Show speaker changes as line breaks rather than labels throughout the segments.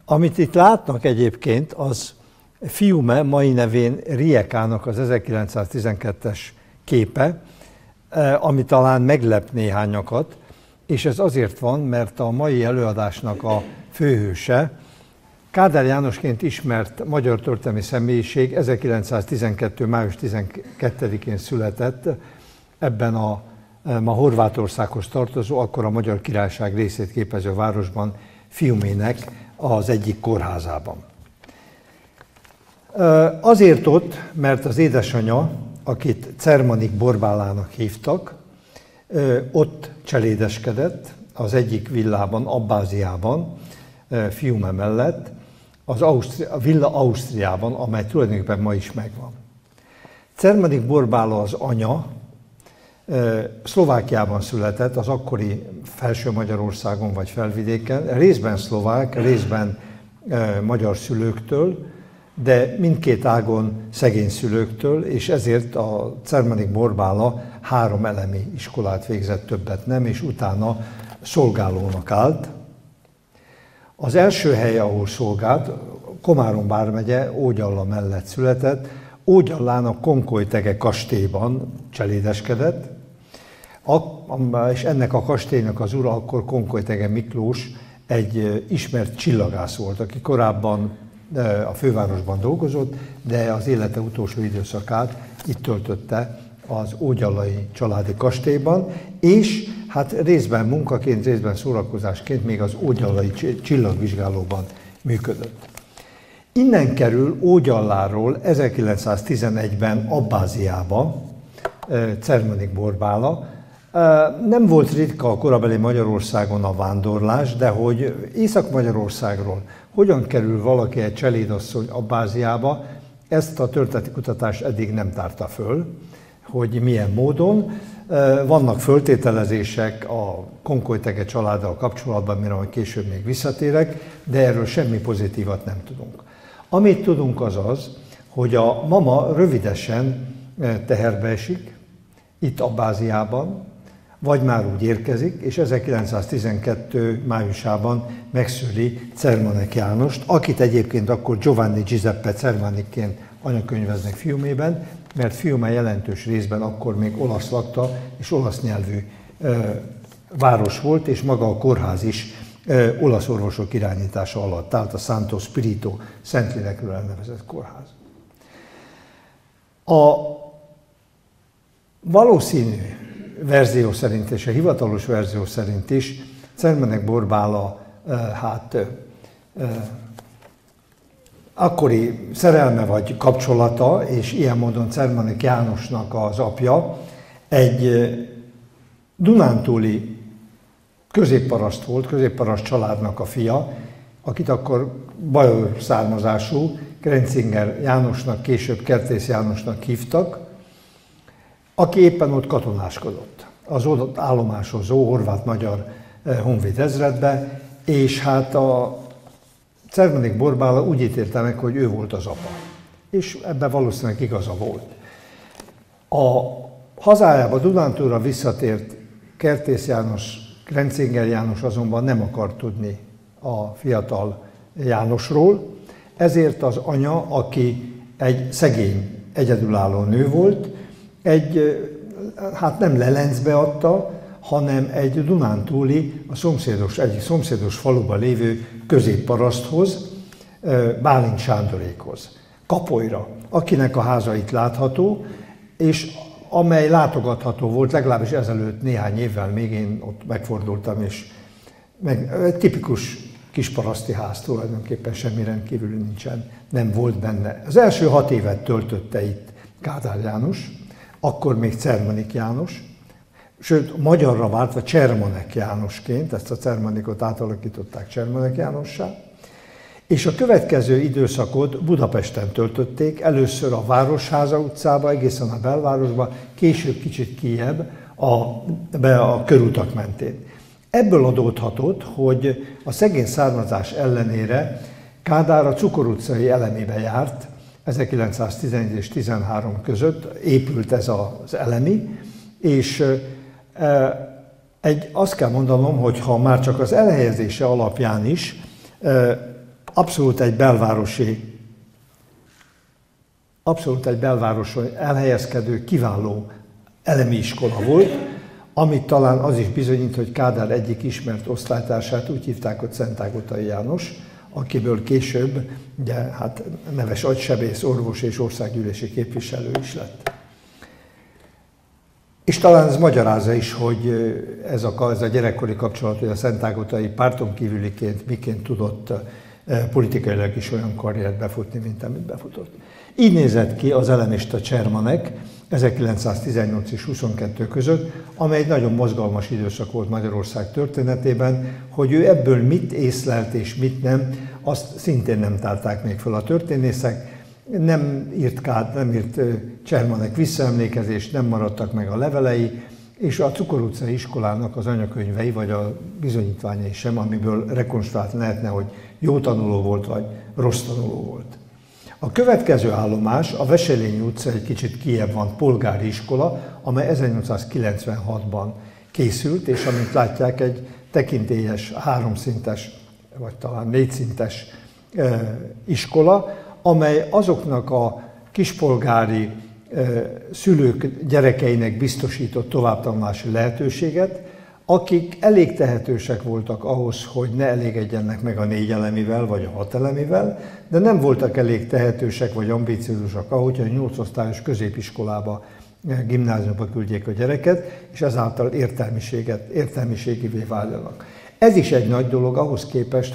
Amit itt látnak egyébként, az Fiume, mai nevén Riekának az 1912-es képe, ami talán meglep néhányakat, és ez azért van, mert a mai előadásnak a főhőse, Kádár Jánosként ismert magyar történelmi személyiség, 1912. május 12-én született ebben a ma Horvátországhoz tartozó, akkor a Magyar Királyság részét képező városban, Fiumének az egyik kórházában. Azért ott, mert az édesanyja, akit Czermanik Borbálának hívtak, ott cselédeskedett az egyik villában, Abbáziában, Fiume mellett, a villa Ausztriában, amely tulajdonképpen ma is megvan. Czermanik Borbála az anya, Szlovákiában született, az akkori Felső Magyarországon vagy Felvidéken, részben szlovák, részben magyar szülőktől, de mindkét ágon szegény szülőktől, és ezért a Czermanik Borbála 3 elemi iskolát végzett, többet nem, és utána szolgálónak állt. Az első hely, ahol szolgált, Komárom vármegye, Ógyalla mellett született, Ógyallán a Konkolytege kastélyban cselédeskedett, és ennek a kastélynak az ura akkor Konkolytege Miklós egy ismert csillagász volt, aki korábban a fővárosban dolgozott, de az élete utolsó időszakát itt töltötte az ógyallai családi kastélyban, és hát részben munkaként, részben szórakozásként még az ógyallai csillagvizsgálóban működött. Innen kerül Ógyalláról 1911-ben Abbáziába Czermanik Borbála. Nem volt ritka a korabeli Magyarországon a vándorlás, de hogy Észak-Magyarországról hogyan kerül valaki egy cselédasszony Abbáziába, ezt a történeti kutatás eddig nem tárta föl, hogy milyen módon. Vannak föltételezések a Konkolytege családdal kapcsolatban, mire majd később még visszatérek, de erről semmi pozitívat nem tudunk. Amit tudunk az az, hogy a mama rövidesen teherbe esik, itt Abbáziában, vagy már úgy érkezik, és 1912. májusában megszüli Czermanek Jánost, akit egyébként akkor Giovanni Giuseppe Czermanikként anyakönyveznek Fiumében, mert Fiume jelentős részben akkor még olasz lakta és olasz nyelvű város volt, és maga a kórház is olasz orvosok irányítása alatt állt, a Santo Spirito, Szentlélekről elnevezett kórház. A valószínű verzió szerint és a hivatalos verzió szerint is Czermanek Borbála akkori szerelme vagy kapcsolata, és ilyen módon Czermanik Jánosnak az apja egy dunántúli középparaszt volt, középparaszt családnak a fia, akit akkor bajor származású Krencinger Jánosnak, később Kertész Jánosnak hívtak, aki éppen ott katonáskodott az ott állomásozó horvát-magyar honvéd ezredbe, és hát a Czermanik Borbála úgy ítélte meg, hogy ő volt az apa. És ebben valószínűleg igaza volt. A hazájába, Dunántúlra visszatért Kertész János, Krencinger János azonban nem akart tudni a fiatal Jánosról, ezért az anya, aki egy szegény, egyedülálló nő volt, nem Lelencbe adta, hanem egy dunántúli, egyik szomszédos faluban lévő középparaszthoz, Bálint Sándorékhoz, Kapolyra, akinek a háza itt látható, és amely látogatható volt, legalábbis ezelőtt néhány évvel még én ott megfordultam, és egy tipikus kisparaszti ház, tulajdonképpen semmi rendkívüli nincsen, nem volt benne. Az első 6 évet töltötte itt Kádár János, akkor még Czermanik János, sőt, magyarra váltva Csermanek Jánosként, ezt a Czermanikot átalakították Csermanek Jánossá, és a következő időszakot Budapesten töltötték, először a Városháza utcába, egészen a belvárosba, később kicsit kijebb, a körutak mentén. Ebből adódhatott, hogy a szegény származás ellenére Kádár a Cukor utcai elemébe járt, 1911 és 13 között épült ez az elemi, és azt kell mondanom, hogy ha már csak az elhelyezése alapján is abszolút egy belvároson elhelyezkedő kiváló elemi iskola volt, amit talán az is bizonyít, hogy Kádár egyik ismert osztálytársát úgy hívták, hogy Szentágotai János, akiből később ugye, hát neves agysebész, orvos és országgyűlési képviselő is lett. És talán ez magyarázza is, hogy ez a gyerekkori kapcsolat, hogy a Szentágotai párton kívüliként miként tudott politikailag is olyan karriert befutni, mint amit befutott. Így nézett ki az elemista Csermanek 1918 és 22 között, amely egy nagyon mozgalmas időszak volt Magyarország történetében, hogy ő ebből mit észlelt és mit nem, azt szintén nem tárták még fel a történészek. Nem írt Csermanek visszaemlékezést, nem maradtak meg a levelei, és a Cukor utcai iskolának az anyakönyvei, vagy a bizonyítványai sem, amiből rekonstruálni lehetne, hogy jó tanuló volt, vagy rossz tanuló volt. A következő állomás a Wesselényi utca, egy kicsit kijebb van, polgári iskola, amely 1896-ban készült, és amint látják, egy tekintélyes, 3 szintes, vagy talán 4 szintes iskola, amely azoknak a kispolgári szülők gyerekeinek biztosított továbbtanulási lehetőséget, akik elég tehetősek voltak ahhoz, hogy ne elégedjenek meg a 4 elemivel vagy a 6 elemivel, de nem voltak elég tehetősek vagy ambiciózusak ahhoz, hogy a 8 osztályos középiskolába, gimnáziumba küldjék a gyereket, és ezáltal értelmiségivé váljanak. Ez is egy nagy dolog ahhoz képest,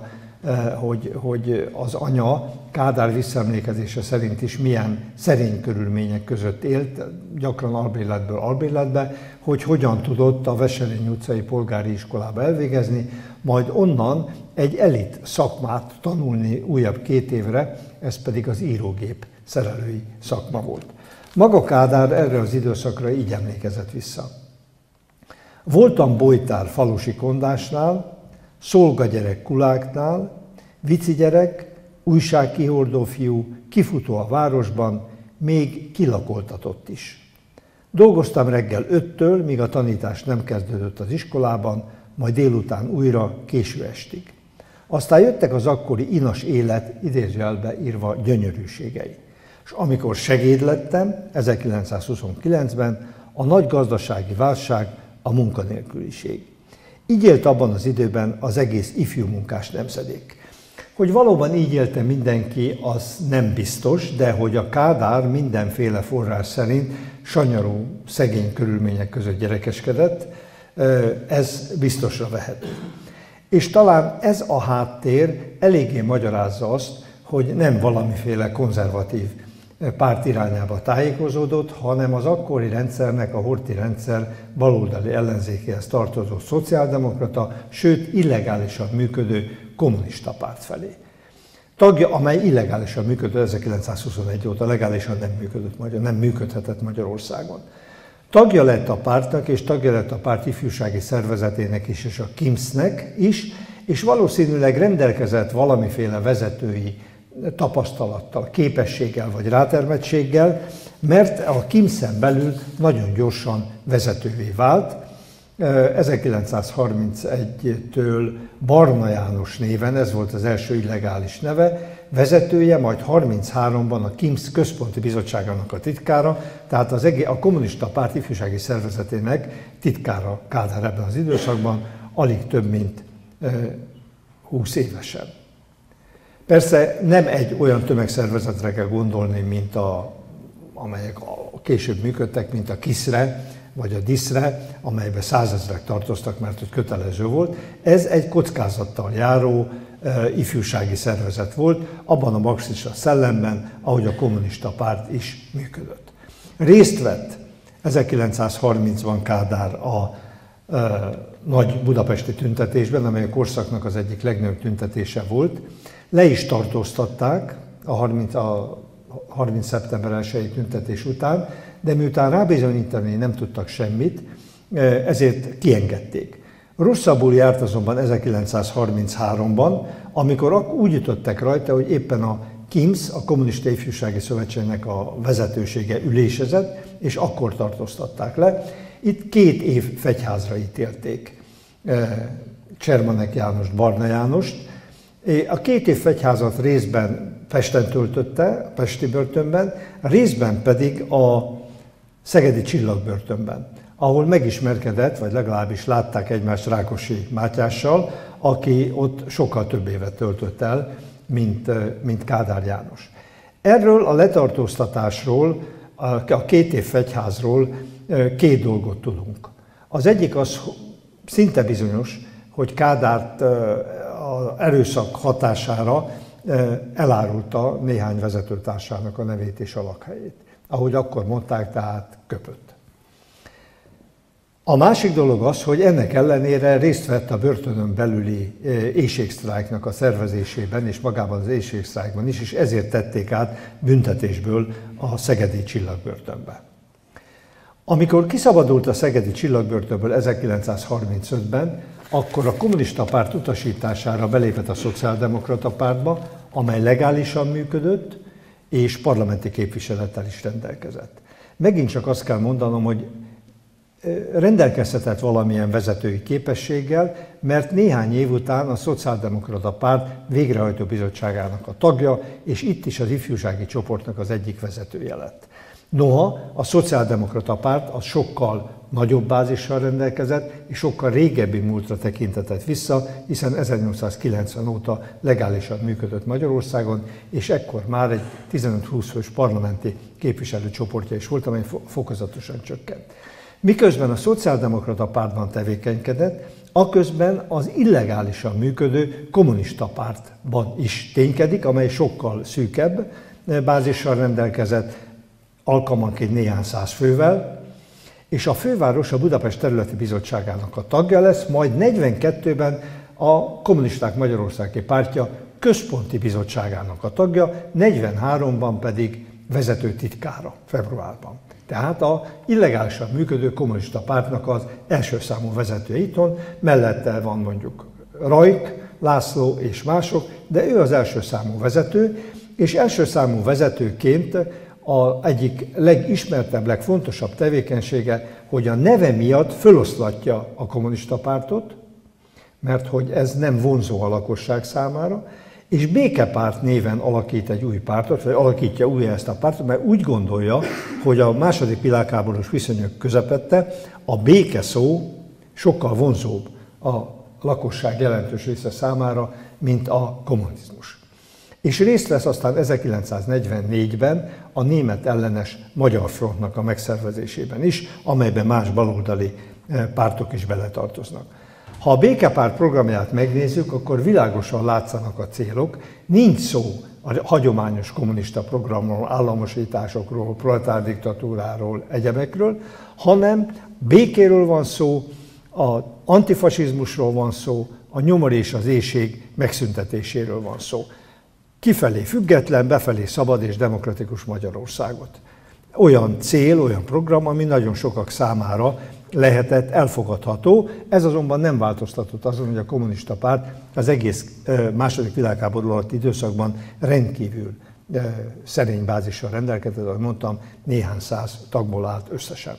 hogy az anya Kádár visszaemlékezése szerint is milyen szerény körülmények között élt, gyakran albérletből albérletbe, hogy hogyan tudott a Wesselényi utcai polgári iskolába elvégezni, majd onnan egy elit szakmát tanulni újabb 2 évre, ez pedig az írógép szerelői szakma volt. Maga Kádár erre az időszakra így emlékezett vissza. Voltam bojtár falusi kondásnál, szolgagyerek kuláknál, vici gyerek, újságkihordó fiú, kifutó a városban, még kilakoltatott is. Dolgoztam reggel 5-től, míg a tanítás nem kezdődött az iskolában, majd délután újra késő estig. Aztán jöttek az akkori inas élet, idézőjelbe írva, gyönyörűségei. És amikor segéd lettem, 1929-ben, a nagy gazdasági válság, a munkanélküliség. Így élt abban az időben az egész ifjú munkás nemzedék. Hogy valóban így élte mindenki, az nem biztos, de hogy a Kádár mindenféle forrás szerint sanyarú, szegény körülmények között gyerekeskedett, ez biztosra vehető. És talán ez a háttér eléggé magyarázza azt, hogy nem valamiféle konzervatív párt irányába tájékozódott, hanem az akkori rendszernek, a Horthy rendszer baloldali ellenzékéhez tartozó szociáldemokrata, sőt illegálisan működő kommunista párt felé. Tagja, amely illegálisan működött 1921 óta, legálisan nem működhetett Magyarországon. Tagja lett a pártnak, és tagja lett a párt ifjúsági szervezetének is, és a KIMSZ-nek is, és valószínűleg rendelkezett valamiféle vezetői tapasztalattal, képességgel vagy rátermettséggel, mert a KIMSZ-en belül nagyon gyorsan vezetővé vált. 1931-től Barna János néven, ez volt az első illegális neve, vezetője, majd 33-ban a KIMSZ központi bizottságának a titkára, tehát a kommunista párt ifjúsági szervezetének titkára Kádár ebben az időszakban, alig több mint 20 évesen. Persze nem egy olyan tömegszervezetre kell gondolni, mint amelyek később működtek, mint a KISZ-re, vagy a DISZ-re, amelyben 100 000-ek tartoztak, mert hogy kötelező volt. Ez egy kockázattal járó ifjúsági szervezet volt, abban a marxista szellemben, ahogy a kommunista párt is működött. Részt vett 1930-ban Kádár a nagy budapesti tüntetésben, amely a korszaknak az egyik legnagyobb tüntetése volt. Le is tartóztatták a 30. szeptember 1-i tüntetés után, de miután rábizonyítani nem tudtak semmit, ezért kiengedték. Rosszabbul járt azonban 1933-ban, amikor úgy jutottak rajta, hogy éppen a KIMSZ, a Kommunista Ifjúsági Szövetségnek a vezetősége ülésezett, és akkor tartóztatták le. Itt 2 év fegyházra ítélték Csermanek Jánost, Barna Jánost, A 2 év fegyházat részben Pesten töltötte, a pesti börtönben, részben pedig a szegedi Csillagbörtönben, ahol megismerkedett, vagy legalábbis látták egymást Rákosi Mátyással, aki ott sokkal több évet töltött el, mint Kádár János. Erről a letartóztatásról, a 2 év fegyházról 2 dolgot tudunk. Az egyik az szinte bizonyos, hogy Kádárt az erőszak hatására elárulta néhány vezetőtársának a nevét és a lakhelyét. Ahogy akkor mondták, tehát köpött. A másik dolog az, hogy ennek ellenére részt vett a börtönön belüli éhségsztrájknak a szervezésében, és magában az éhségsztrájkban is, és ezért tették át büntetésből a szegedi Csillagbörtönbe. Amikor kiszabadult a szegedi Csillagbörtönből 1935-ben, akkor a kommunista párt utasítására belépett a szociáldemokrata pártba, amely legálisan működött, és parlamenti képviselettel is rendelkezett. Megint csak azt kell mondanom, hogy rendelkezhetett valamilyen vezetői képességgel, mert néhány év után a Szociáldemokrata Párt végrehajtó bizottságának a tagja, és itt is az ifjúsági csoportnak az egyik vezetője lett. Noha a Szociáldemokrata Párt az sokkal nagyobb bázissal rendelkezett, és sokkal régebbi múltra tekintetett vissza, hiszen 1890 óta legálisan működött Magyarországon, és ekkor már egy 15-20 fős parlamenti képviselőcsoportja is volt, amely fokozatosan csökkent. Miközben a Szociáldemokrata Pártban tevékenykedett, aközben az illegálisan működő kommunista pártban is ténykedik, amely sokkal szűkebb bázissal rendelkezett, alkalmanként néhány száz fővel, és a főváros a Budapest Területi Bizottságának a tagja lesz, majd 42-ben a Kommunisták Magyarországi Pártja központi bizottságának a tagja, 43-ban pedig vezető titkára februárban. Tehát a illegálisan működő kommunista pártnak az első számú vezetője itthon, mellette van mondjuk Rajk László és mások, de ő az első számú vezető, és első számú vezetőként az egyik legismertebb, legfontosabb tevékenysége, hogy a neve miatt föloszlatja a kommunista pártot, mert hogy ez nem vonzó a lakosság számára, és Békepárt néven alakít egy új pártot, vagy alakítja újra ezt a pártot, mert úgy gondolja, hogy a második világháborús viszonyok közepette a béke szó sokkal vonzóbb a lakosság jelentős része számára, mint a kommunizmus. És részt vesz aztán 1944-ben a német ellenes Magyar Frontnak a megszervezésében is, amelyben más baloldali pártok is beletartoznak. Ha a Békepárt programját megnézzük, akkor világosan látszanak a célok. Nincs szó a hagyományos kommunista programról, államosításokról, proletárdiktatúráról, egyebekről, hanem békéről van szó, az antifasizmusról van szó, a nyomor és az éhség megszüntetéséről van szó. Kifelé független, befelé szabad és demokratikus Magyarországot. Olyan cél, olyan program, ami nagyon sokak számára lehetett elfogadható. Ez azonban nem változtatott azon, hogy a kommunista párt az egész második világháború alatt időszakban rendkívül szerény bázissal rendelkezett, ahogy mondtam, néhány száz tagból állt összesen.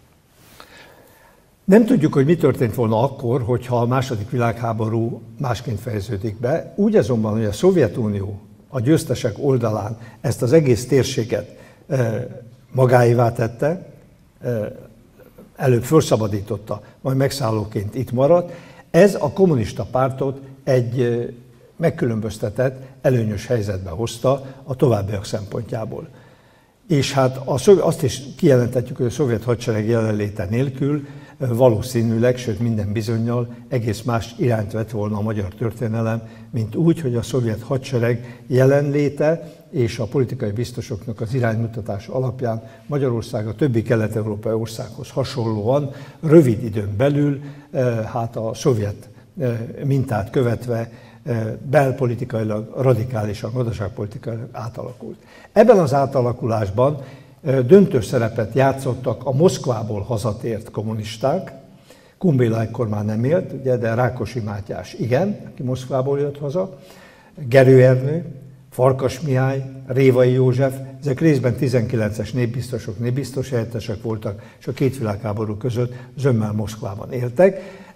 Nem tudjuk, hogy mi történt volna akkor, hogyha a második világháború másként fejeződik be. Úgy azonban, hogy a Szovjetunió a győztesek oldalán ezt az egész térséget magáévá tette, előbb felszabadította, majd megszállóként itt maradt, ez a kommunista pártot egy megkülönböztetett, előnyös helyzetbe hozta a továbbiak szempontjából. És hát azt is kijelenthetjük, hogy a szovjet hadsereg jelenléte nélkül valószínűleg, sőt minden bizonnyal egész más irányt vett volna a magyar történelem, mint úgy, hogy a szovjet hadsereg jelenléte és a politikai biztosoknak az iránymutatása alapján Magyarország a többi kelet-európai országhoz hasonlóan rövid időn belül, hát a szovjet mintát követve belpolitikailag, radikálisan, gazdaságpolitikailag átalakult. Ebben az átalakulásban döntő szerepet játszottak a Moszkvából hazatért kommunisták. Kun Béla ekkor már nem élt, ugye, de Rákosi Mátyás igen, aki Moszkvából jött haza, Gerő Ernő, Farkas Mihály, Révai József, ezek részben 19-es népbiztosok, népbiztos helyettesek voltak, és a két világháború között zömmel Moszkvában éltek.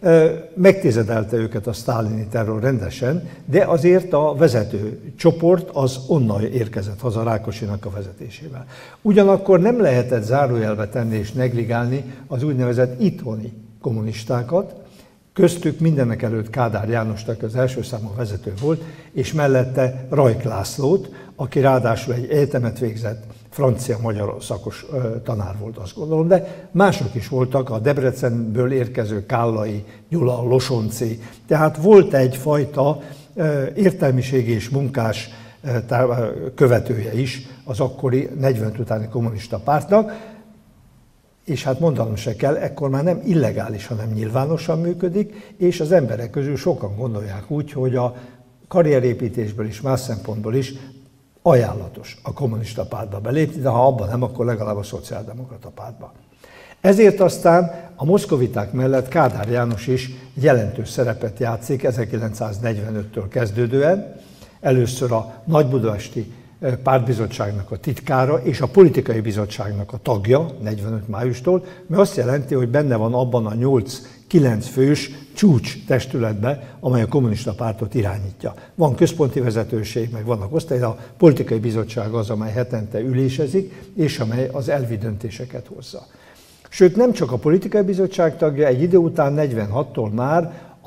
megtizedelte őket a sztálini terror rendesen, de azért a vezető csoport az onnan érkezett haza Rákosinak a vezetésével. Ugyanakkor nem lehetett zárójelbe tenni és negligálni az úgynevezett itthoni kommunistákat, köztük mindenek előtt Kádár Jánosnak az első számú vezető volt, és mellette Rajk Lászlót, aki ráadásul egy egyetemet végzett, francia-magyar szakos tanár volt, azt gondolom, de mások is voltak, a Debrecenből érkező Kállai, Gyula, Losonci, tehát volt egyfajta értelmiségi és munkás követője is az akkori 45 utáni kommunista pártnak, és hát mondanom se kell, ekkor már nem illegális, hanem nyilvánosan működik, és az emberek közül sokan gondolják úgy, hogy a karrierépítésből és más szempontból is ajánlatos a kommunista pártba belépni, de ha abban nem, akkor legalább a szociáldemokrata pártba. Ezért aztán a moszkoviták mellett Kádár János is jelentős szerepet játszik 1945-től kezdődően, először a Nagybudapesti Pártbizottságnak a titkára és a politikai bizottságnak a tagja 45 májustól, mert azt jelenti, hogy benne van abban a 8-9 fős csúcs testületben, amely a kommunista pártot irányítja. Van központi vezetőség, meg vannak osztály, a politikai bizottság az, amely hetente ülésezik, és amely az elvi döntéseket hozza. Sőt, nem csak a politikai bizottság tagja, egy idő után 46-tól már a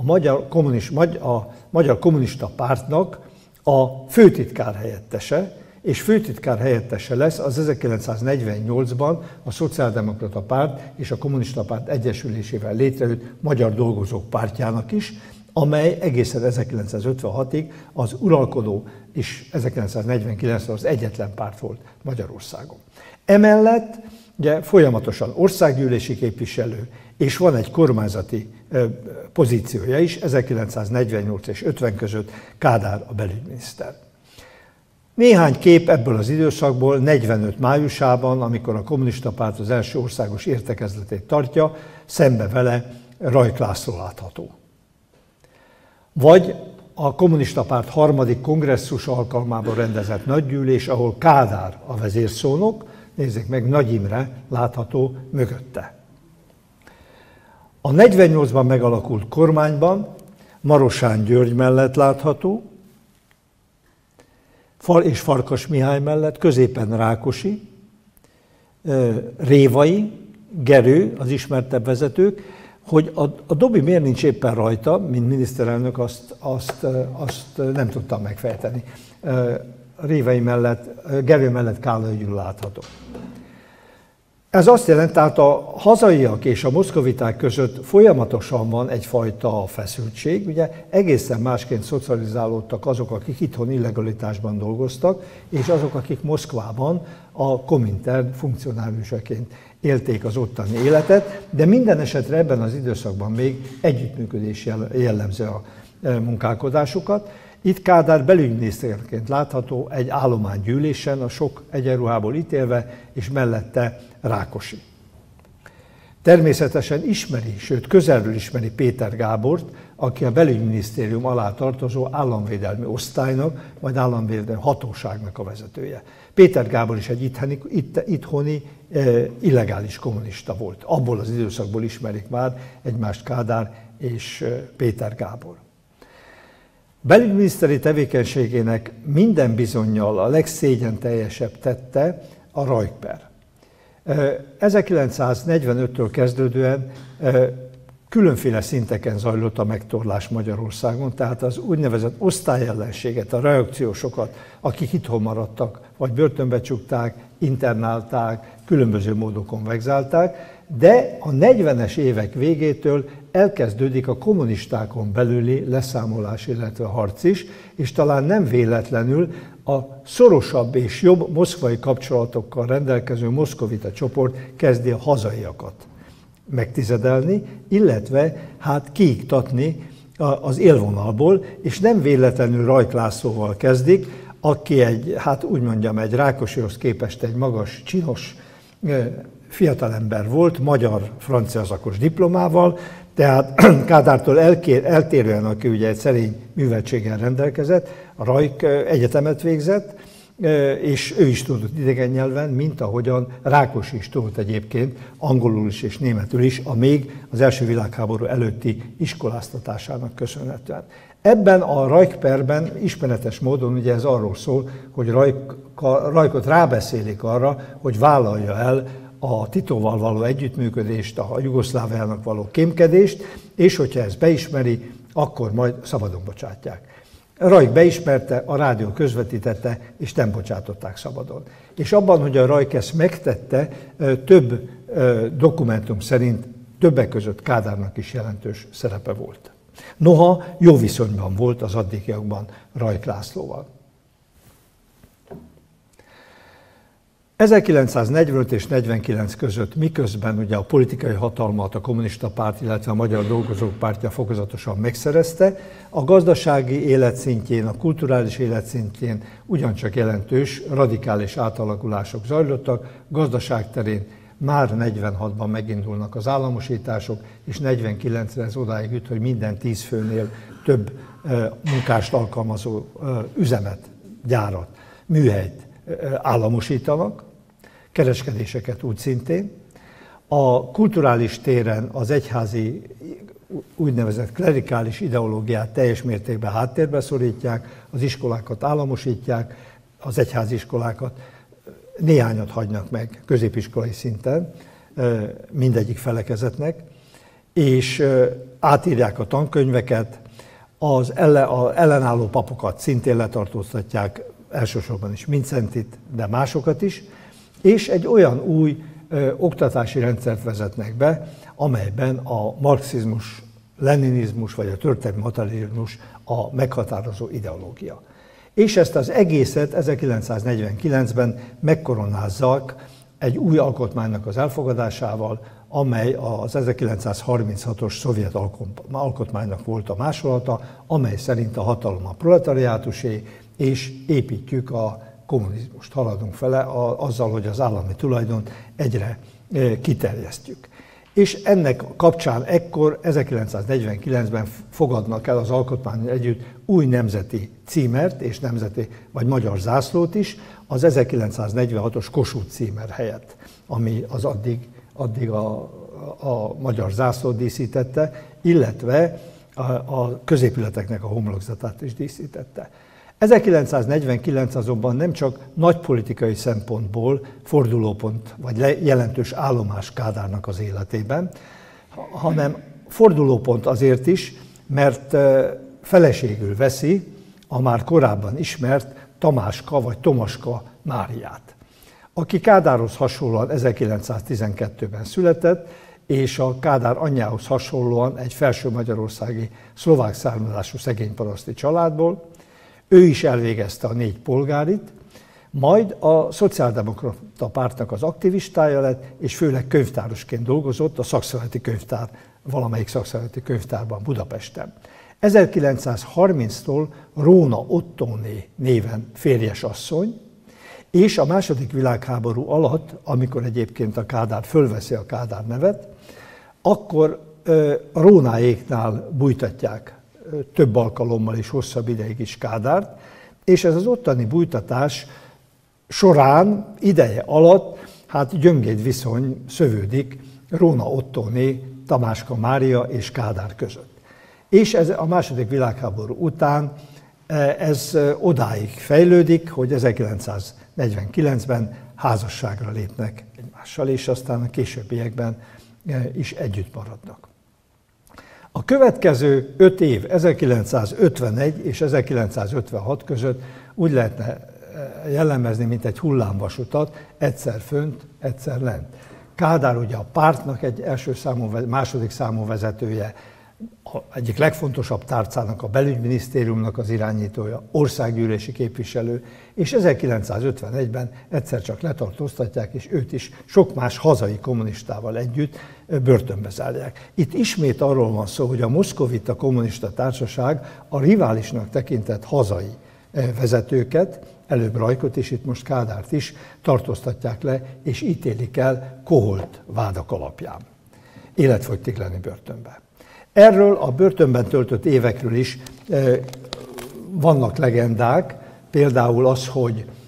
Magyar Kommunista Pártnak a főtitkár helyettese, és főtitkár helyettese lesz az 1948-ban a Szociáldemokrata Párt és a Kommunista Párt egyesülésével létrejött Magyar Dolgozók Pártjának is, amely egészen 1956-ig az uralkodó és 1949-ben az egyetlen párt volt Magyarországon. Emellett ugye folyamatosan országgyűlési képviselő, és van egy kormányzati pozíciója is, 1948 és 50 között Kádár a belügyminiszter. Néhány kép ebből az időszakból 45 májusában, amikor a kommunista párt az első országos értekezletét tartja, szembe vele Rajk László látható. Vagy a kommunista párt harmadik kongresszus alkalmában rendezett nagygyűlés, ahol Kádár a vezérszónok, nézzék meg, Nagy Imre látható mögötte. A 48-ban megalakult kormányban Marosán György mellett látható, és Farkas Mihály mellett, középen Rákosi, Révai, Gerő, az ismertebb vezetők, hogy a Dobi miért nincs éppen rajta, mint miniszterelnök, azt nem tudtam megfejteni. Révai mellett, Gerő mellett Kállai Gyula látható. Ez azt jelenti, tehát a hazaiak és a moszkoviták között folyamatosan van egyfajta feszültség. Ugye egészen másként szocializálódtak azok, akik itthon illegalitásban dolgoztak, és azok, akik Moszkvában a Komintern funkcionáriusaként élték az ottani életet, de minden esetre ebben az időszakban még együttműködés jellemző a munkálkodásukat. Itt Kádár belügyminiszterként látható egy állománygyűlésen, a sok egyenruhából ítélve, és mellette Rákosi. Természetesen ismeri, sőt közelről ismeri Péter Gábort, aki a belügyminisztérium alá tartozó államvédelmi osztálynak, vagy államvédelmi hatóságnak a vezetője. Péter Gábor is egy itthoni illegális kommunista volt. Abból az időszakból ismerik már egymást Kádár és Péter Gábor. Belügyminiszteri tevékenységének minden bizonnyal a legszégyenteljesebb tette a Rajk-per. 1945-től kezdődően különféle szinteken zajlott a megtorlás Magyarországon, tehát az úgynevezett osztályellenséget, a reakciósokat, akik itthon maradtak, vagy börtönbe csukták, internálták, különböző módokon vegzálták, de a 40-es évek végétől elkezdődik a kommunistákon belüli leszámolás, illetve harc is, és talán nem véletlenül a szorosabb és jobb moszkvai kapcsolatokkal rendelkező moszkovita csoport kezdi a hazaiakat megtizedelni, illetve hát kiiktatni az élvonalból, és nem véletlenül Rajk Lászlóval kezdik, aki egy Rákosihoz képest egy magas, csinos fiatalember volt, magyar-francia szakos diplomával, tehát Kádártól eltérően, aki ugye egy szerény műveltséggel rendelkezett, a Rajk egyetemet végzett, és ő is tudott idegen nyelven, mint ahogyan Rákosi is tudott egyébként angolul is és németül is, a még az első világháború előtti iskoláztatásának köszönhetően. Ebben a Rajk-perben ismeretes módon ugye ez arról szól, hogy Rajkot rábeszélik arra, hogy vállalja el a Titóval való együttműködést, a Jugoszláviának való kémkedést, és hogyha ezt beismeri, akkor majd szabadon bocsátják. Rajk beismerte, a rádió közvetítette, és nem bocsátották szabadon. És abban, hogy a Rajk ezt megtette, több dokumentum szerint többek között Kádárnak is jelentős szerepe volt. Noha jó viszonyban volt az addigiakban Rajk Lászlóval. 1945 és 49 között, miközben ugye a politikai hatalmat a kommunista párt, illetve a Magyar Dolgozók Pártja fokozatosan megszerezte, a gazdasági életszintjén, a kulturális életszintjén ugyancsak jelentős, radikális átalakulások zajlottak. Gazdaságterén már 46-ban megindulnak az államosítások, és 49-re ez odáig jut, hogy minden 10 főnél több munkást alkalmazó üzemet, gyárat, műhelyt államosítanak, kereskedéseket úgy szintén. A kulturális téren az egyházi úgynevezett klerikális ideológiát teljes mértékben háttérbe szorítják, az iskolákat államosítják, az egyházi iskolákat, néhányat hagynak meg középiskolai szinten, mindegyik felekezetnek, és átírják a tankönyveket, az ellenálló papokat szintén letartóztatják, elsősorban is Mincentit, de másokat is, és egy olyan új oktatási rendszert vezetnek be, amelyben a marxizmus, leninizmus vagy a történelmi materializmus a meghatározó ideológia. És ezt az egészet 1949-ben megkoronázzák egy új alkotmánynak az elfogadásával, amely az 1936-os szovjet alkotmánynak volt a másolata, amely szerint a hatalom a proletariátusé, és építjük a kommunizmust, haladunk vele azzal, hogy az állami tulajdont egyre kiterjesztjük. És ennek kapcsán ekkor 1949-ben fogadnak el az alkotmánnyal együtt új nemzeti címert és nemzeti vagy magyar zászlót is, az 1946-os Kossuth címer helyett, ami az addig a magyar zászlót díszítette, illetve a középületeknek a homlokzatát is díszítette. 1949 azonban nem csak nagy politikai szempontból fordulópont vagy jelentős állomás Kádárnak az életében, hanem fordulópont azért is, mert feleségül veszi a már korábban ismert Tamáska vagy Tomaska Máriát, aki Kádárhoz hasonlóan 1912-ben született, és a Kádár anyjához hasonlóan egy felső magyarországi szlovák származású szegényparaszti családból. Ő is elvégezte a 4 polgárit, majd a Szociáldemokrata Pártnak az aktivistája lett, és főleg könyvtárosként dolgozott a szakszolgálati könyvtár, valamelyik szakszolgálati könyvtárban Budapesten. 1930-tól Róna Ottóné néven férjesasszony, és a II. Világháború alatt, amikor egyébként a Kádár fölveszi a Kádár nevet, akkor a Rónáéknál bújtatják több alkalommal és hosszabb ideig is Kádárt, és ez az ottani bújtatás során, ideje alatt, hát gyöngéd viszony szövődik Róna Ottóné, Tamáska Mária és Kádár között. És ez a II. Világháború után ez odáig fejlődik, hogy 1949-ben házasságra lépnek egymással, és aztán a későbbiekben is együtt maradnak. A következő 5 év, 1951 és 1956 között úgy lehetne jellemezni, mint egy hullámvasutat, egyszer fönt, egyszer lent. Kádár ugye a pártnak egy második számú vezetője, egyik legfontosabb tárcának, a belügyminisztériumnak az irányítója, országgyűlési képviselő, és 1951-ben egyszer csak letartóztatják, és őt is sok más hazai kommunistával együtt börtönbe zárják. Itt ismét arról van szó, hogy a Moszkovita Kommunista Társaság a riválisnak tekintett hazai vezetőket, előbb Rajkot és itt most Kádárt is tartóztatják le, és ítélik el koholt vádak alapján, életfogytiglani börtönbe. Erről a börtönben töltött évekről is vannak legendák, például az, hogy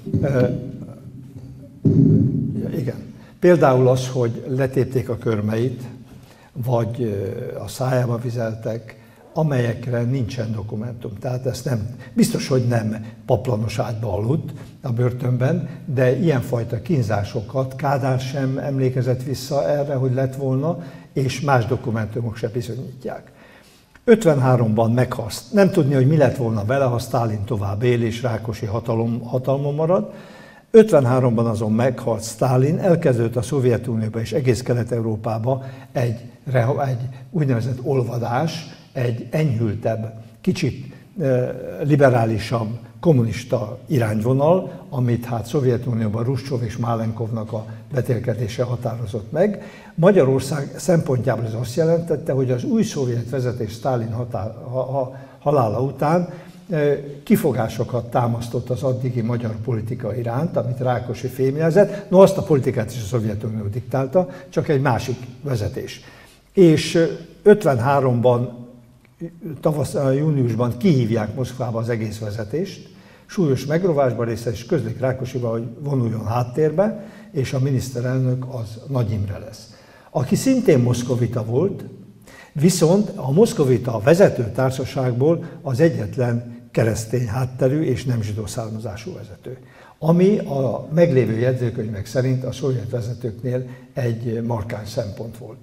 Igen. Például az, hogy letépték a körmeit, vagy a szájába vizeltek, amelyekre nincsen dokumentum. Tehát ezt nem, biztos, hogy nem paplanos ágyba aludt a börtönben, de ilyenfajta kínzásokat Kádár sem emlékezett vissza erre, hogy lett volna, és más dokumentumok se bizonyítják. 53-ban meghalt. Nem tudni, hogy mi lett volna vele, ha Sztálin tovább él és Rákosi hatalmon marad. 53-ban azon meghalt Sztálin, elkezdődött a Szovjetunióba és egész Kelet-Európába egy úgynevezett olvadás, egy enyhültebb, kicsit liberálisabb, kommunista irányvonal, amit hát Szovjetunióban Hruscsov és Málenkovnak a vetélkedése határozott meg. Magyarország szempontjából ez azt jelentette, hogy az új szovjet vezetés Sztálin halála után kifogásokat támasztott az addigi magyar politika iránt, amit Rákosi fémjelzett. No, azt a politikát is a Szovjetunió diktálta, csak egy másik vezetés. És 53-ban, júniusban kihívják Moszkvába az egész vezetést, súlyos megrovásba részt, és közlik Rákosival, hogy vonuljon háttérbe, és a miniszterelnök az Nagy Imre lesz. Aki szintén moszkovita volt, viszont a moszkovita vezető társaságból az egyetlen keresztény hátterű és nem zsidó származású vezető, ami a meglévő jegyzőkönyvek szerint a szovjet vezetőknél egy markáns szempont volt.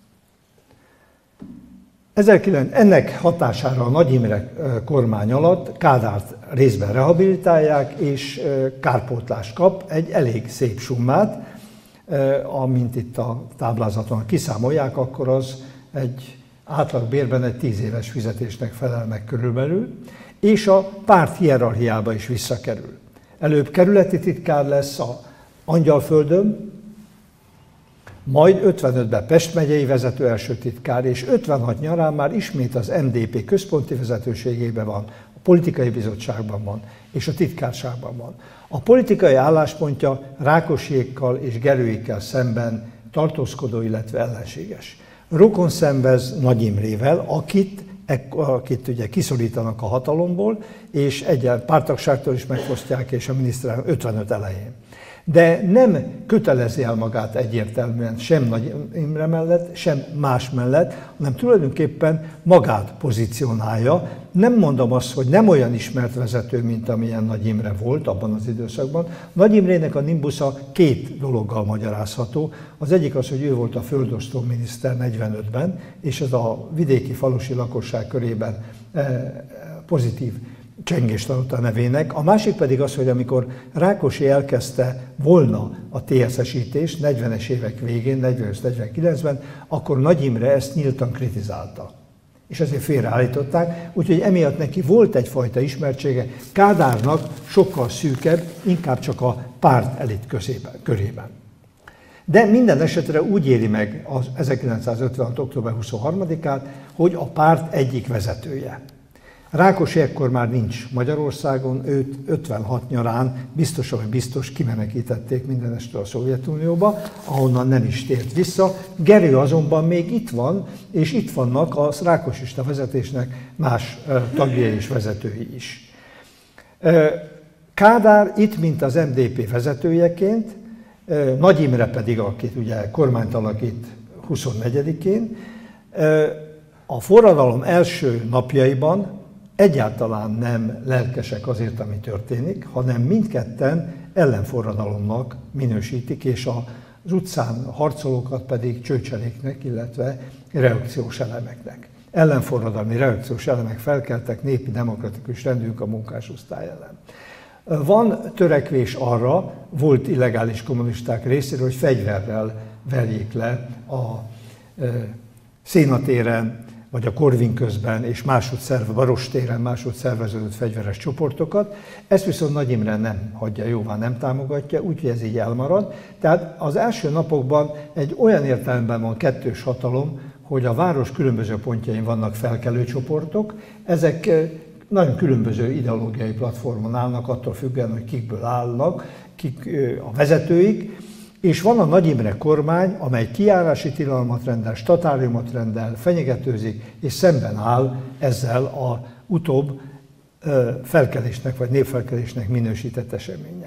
Ennek hatására a Nagy Imre kormány alatt Kádárt részben rehabilitálják, és kárpótlást kap, egy elég szép summát, amint itt a táblázaton kiszámolják, akkor az egy átlagbérben egy 10 éves fizetésnek felel meg körülbelül, és a párt hierarchiába is visszakerül. Előbb kerületi titkár lesz a Angyalföldön, majd 55-ben Pest megyei vezető első titkár, és 56 nyarán már ismét az MDP központi vezetőségében van, a politikai bizottságban van, és a titkárságban van. A politikai álláspontja Rákosiékkal és Gerőikkel szemben tartózkodó, illetve ellenséges. Rokon szenvez Nagy Imrével, akit ugye kiszorítanak a hatalomból, és párttagságtól is megfosztják, és a miniszterelnök 55 elején. De nem kötelezi el magát egyértelműen sem Nagy Imre mellett, sem más mellett, hanem tulajdonképpen magát pozícionálja. Nem mondom azt, hogy nem olyan ismert vezető, mint amilyen Nagy Imre volt abban az időszakban. Nagy Imrének a nimbusza két dologgal magyarázható. Az egyik az, hogy ő volt a földosztó miniszter 45-ben, és ez a vidéki falusi lakosság körében pozitív csengést adott a nevének. A másik pedig az, hogy amikor Rákosi elkezdte volna a TSZ-esítést 40-es évek végén, 45-49-ben, akkor Nagy Imre ezt nyíltan kritizálta. És ezért félreállították, úgyhogy emiatt neki volt egyfajta ismertsége, Kádárnak sokkal szűkebb, inkább csak a párt elit körében. De minden esetre úgy éli meg az 1956. október 23-át, hogy a párt egyik vezetője. Rákosi ekkor már nincs Magyarországon, őt 56 nyarán biztos kimenekítették mindenestől a Szovjetunióba, ahonnan nem is tért vissza. Gerő azonban még itt van, és itt vannak a rákosista vezetésnek más tagjai és vezetői is. Kádár itt, mint az MDP vezetőjeként, Nagy Imre pedig, akit ugye kormányt alakít 24-én, a forradalom első napjaiban egyáltalán nem lelkesek azért, ami történik, hanem mindketten ellenforradalomnak minősítik, és az utcán harcolókat pedig csőcseléknek, illetve reakciós elemeknek. Ellenforradalmi reakciós elemek felkeltek, népi demokratikus rendünk a munkásosztály ellen. Van törekvés arra, volt illegális kommunisták részéről, hogy fegyverrel verjék le a Szénatéren, vagy a Korvin közben és Barostéren máshogy szerveződött fegyveres csoportokat. Ezt viszont Nagy Imre nem hagyja jóvá, nem támogatja, úgyhogy ez így elmarad. Tehát az első napokban egy olyan értelemben van kettős hatalom, hogy a város különböző pontjain vannak felkelő csoportok, ezek nagyon különböző ideológiai platformon állnak, attól függően, hogy kikből állnak, kik a vezetőik, és van a Nagy Imre kormány, amely kijárási tilalmat rendel, statáriumot rendel, fenyegetőzik, és szemben áll ezzel a utóbb felkelésnek vagy népfelkelésnek minősített eseménnyel.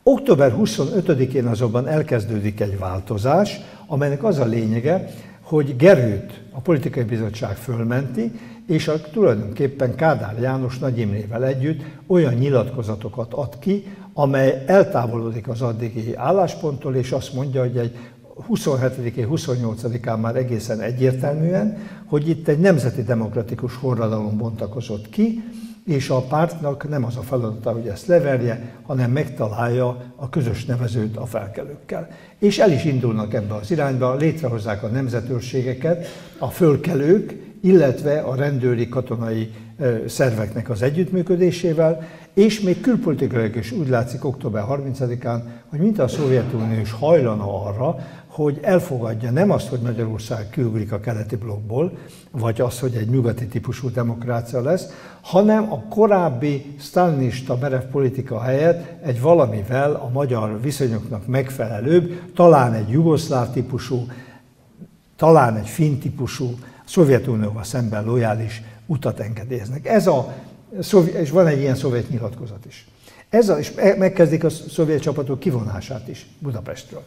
Október 25-én azonban elkezdődik egy változás, amelynek az a lényege, hogy Gerőt a politikai bizottság fölmenti, és tulajdonképpen Kádár János Nagy Imrével együtt olyan nyilatkozatokat ad ki, amely eltávolodik az addigi állásponttól, és azt mondja, hogy egy 27-én, 28-án már egészen egyértelműen, hogy itt egy nemzeti demokratikus forradalom bontakozott ki, és a pártnak nem az a feladata, hogy ezt leverje, hanem megtalálja a közös nevezőt a felkelőkkel. És el is indulnak ebbe az irányba, létrehozzák a nemzetőrségeket, a fölkelők, illetve a rendőri katonai szerveknek az együttműködésével, és még külpolitikailag is úgy látszik október 30-án, hogy mint a Szovjetunió is hajlana arra, hogy elfogadja nem azt, hogy Magyarország kiugrik a keleti blokkból, vagy az, hogy egy nyugati típusú demokrácia lesz, hanem a korábbi sztálinista merev politika helyett egy valamivel a magyar viszonyoknak megfelelőbb, talán egy jugoszláv típusú, talán egy finn típusú, Szovjetunióval szemben lojális utat engedélyeznek. És van egy ilyen szovjet nyilatkozat is. És megkezdik a szovjet csapatok kivonását is Budapestről.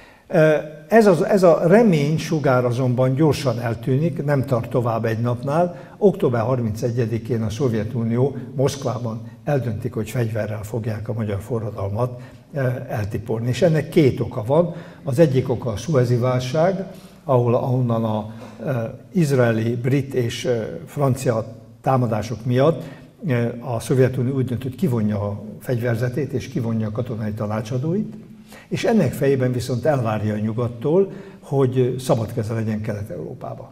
Ez a remény sugár azonban gyorsan eltűnik, nem tart tovább egy napnál. Október 31-én a Szovjetunió Moszkvában eldöntik, hogy fegyverrel fogják a magyar forradalmat eltiporni. És ennek két oka van. Az egyik oka a szuezi válság, ahonnan az izraeli, brit és francia támadások miatt a Szovjetunió úgy döntött, hogy kivonja a fegyverzetét és kivonja a katonai tanácsadóit, és ennek fejében viszont elvárja a nyugattól, hogy szabad keze legyen Kelet-Európában.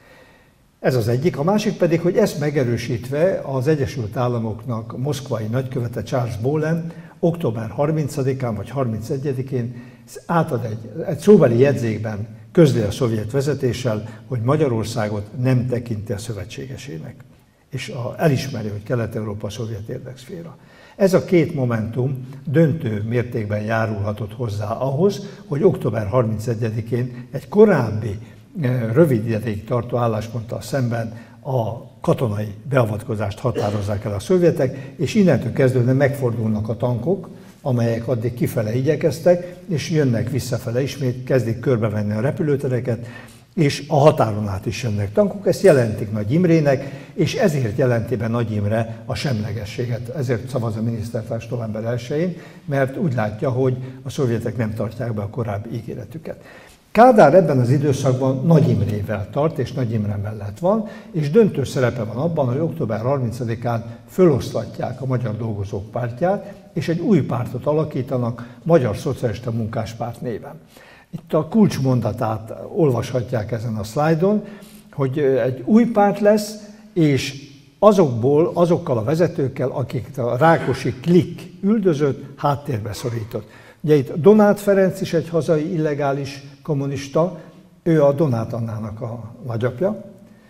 Ez az egyik. A másik pedig, hogy ezt megerősítve az Egyesült Államoknak moszkvai nagykövete Charles Bolin október 30-án vagy 31-én átad egy szóbeli jegyzékben közli a szovjet vezetéssel, hogy Magyarországot nem tekinti a szövetségesének, és elismeri, hogy Kelet-Európa szovjet érdekszféra. Ez a két momentum döntő mértékben járulhatott hozzá ahhoz, hogy október 31-én egy korábbi rövid ideig tartó állásponttal szemben a katonai beavatkozást határozzák el a szovjetek, és innentől kezdődően megfordulnak a tankok, amelyek addig kifele igyekeztek, és jönnek visszafele ismét, kezdik körbevenni a repülőtereket, és a határon át is jönnek tankok. Ezt jelentik Nagy Imrének, és ezért jelenti be Nagy Imre a semlegességet. Ezért szavaz a minisztertárs november 1-én, mert úgy látja, hogy a szovjetek nem tartják be a korábbi ígéretüket. Kádár ebben az időszakban Nagy Imrével tart, és Nagy Imre mellett van, és döntő szerepe van abban, hogy október 30-án föloszlatják a Magyar Dolgozók Pártját, és egy új pártot alakítanak, Magyar Szocialista Munkáspárt néven. Itt a kulcsmondatát olvashatják ezen a szlájdon, hogy egy új párt lesz, és azokkal a vezetőkkel, akiket a Rákosi klik üldözött, háttérbe szorított. Ugye itt Donát Ferenc is egy hazai illegális kommunista, ő a Donát Annának a nagyapja.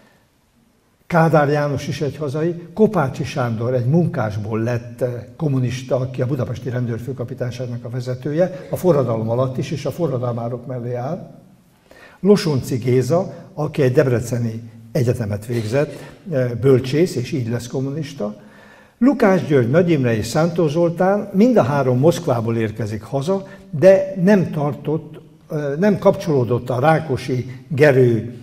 Kádár János is egy hazai, Kopácsi Sándor egy munkásból lett kommunista, aki a budapesti rendőrfőkapitányságnak a vezetője, a forradalom alatt is, és a forradalmárok mellé áll. Losonczy Géza, aki egy debreceni egyetemet végzett, bölcsész, és így lesz kommunista. Lukács György, Nagy Imre és Szántó Zoltán mind a három Moszkvából érkezik haza, de nem kapcsolódott a Rákosi, Gerő,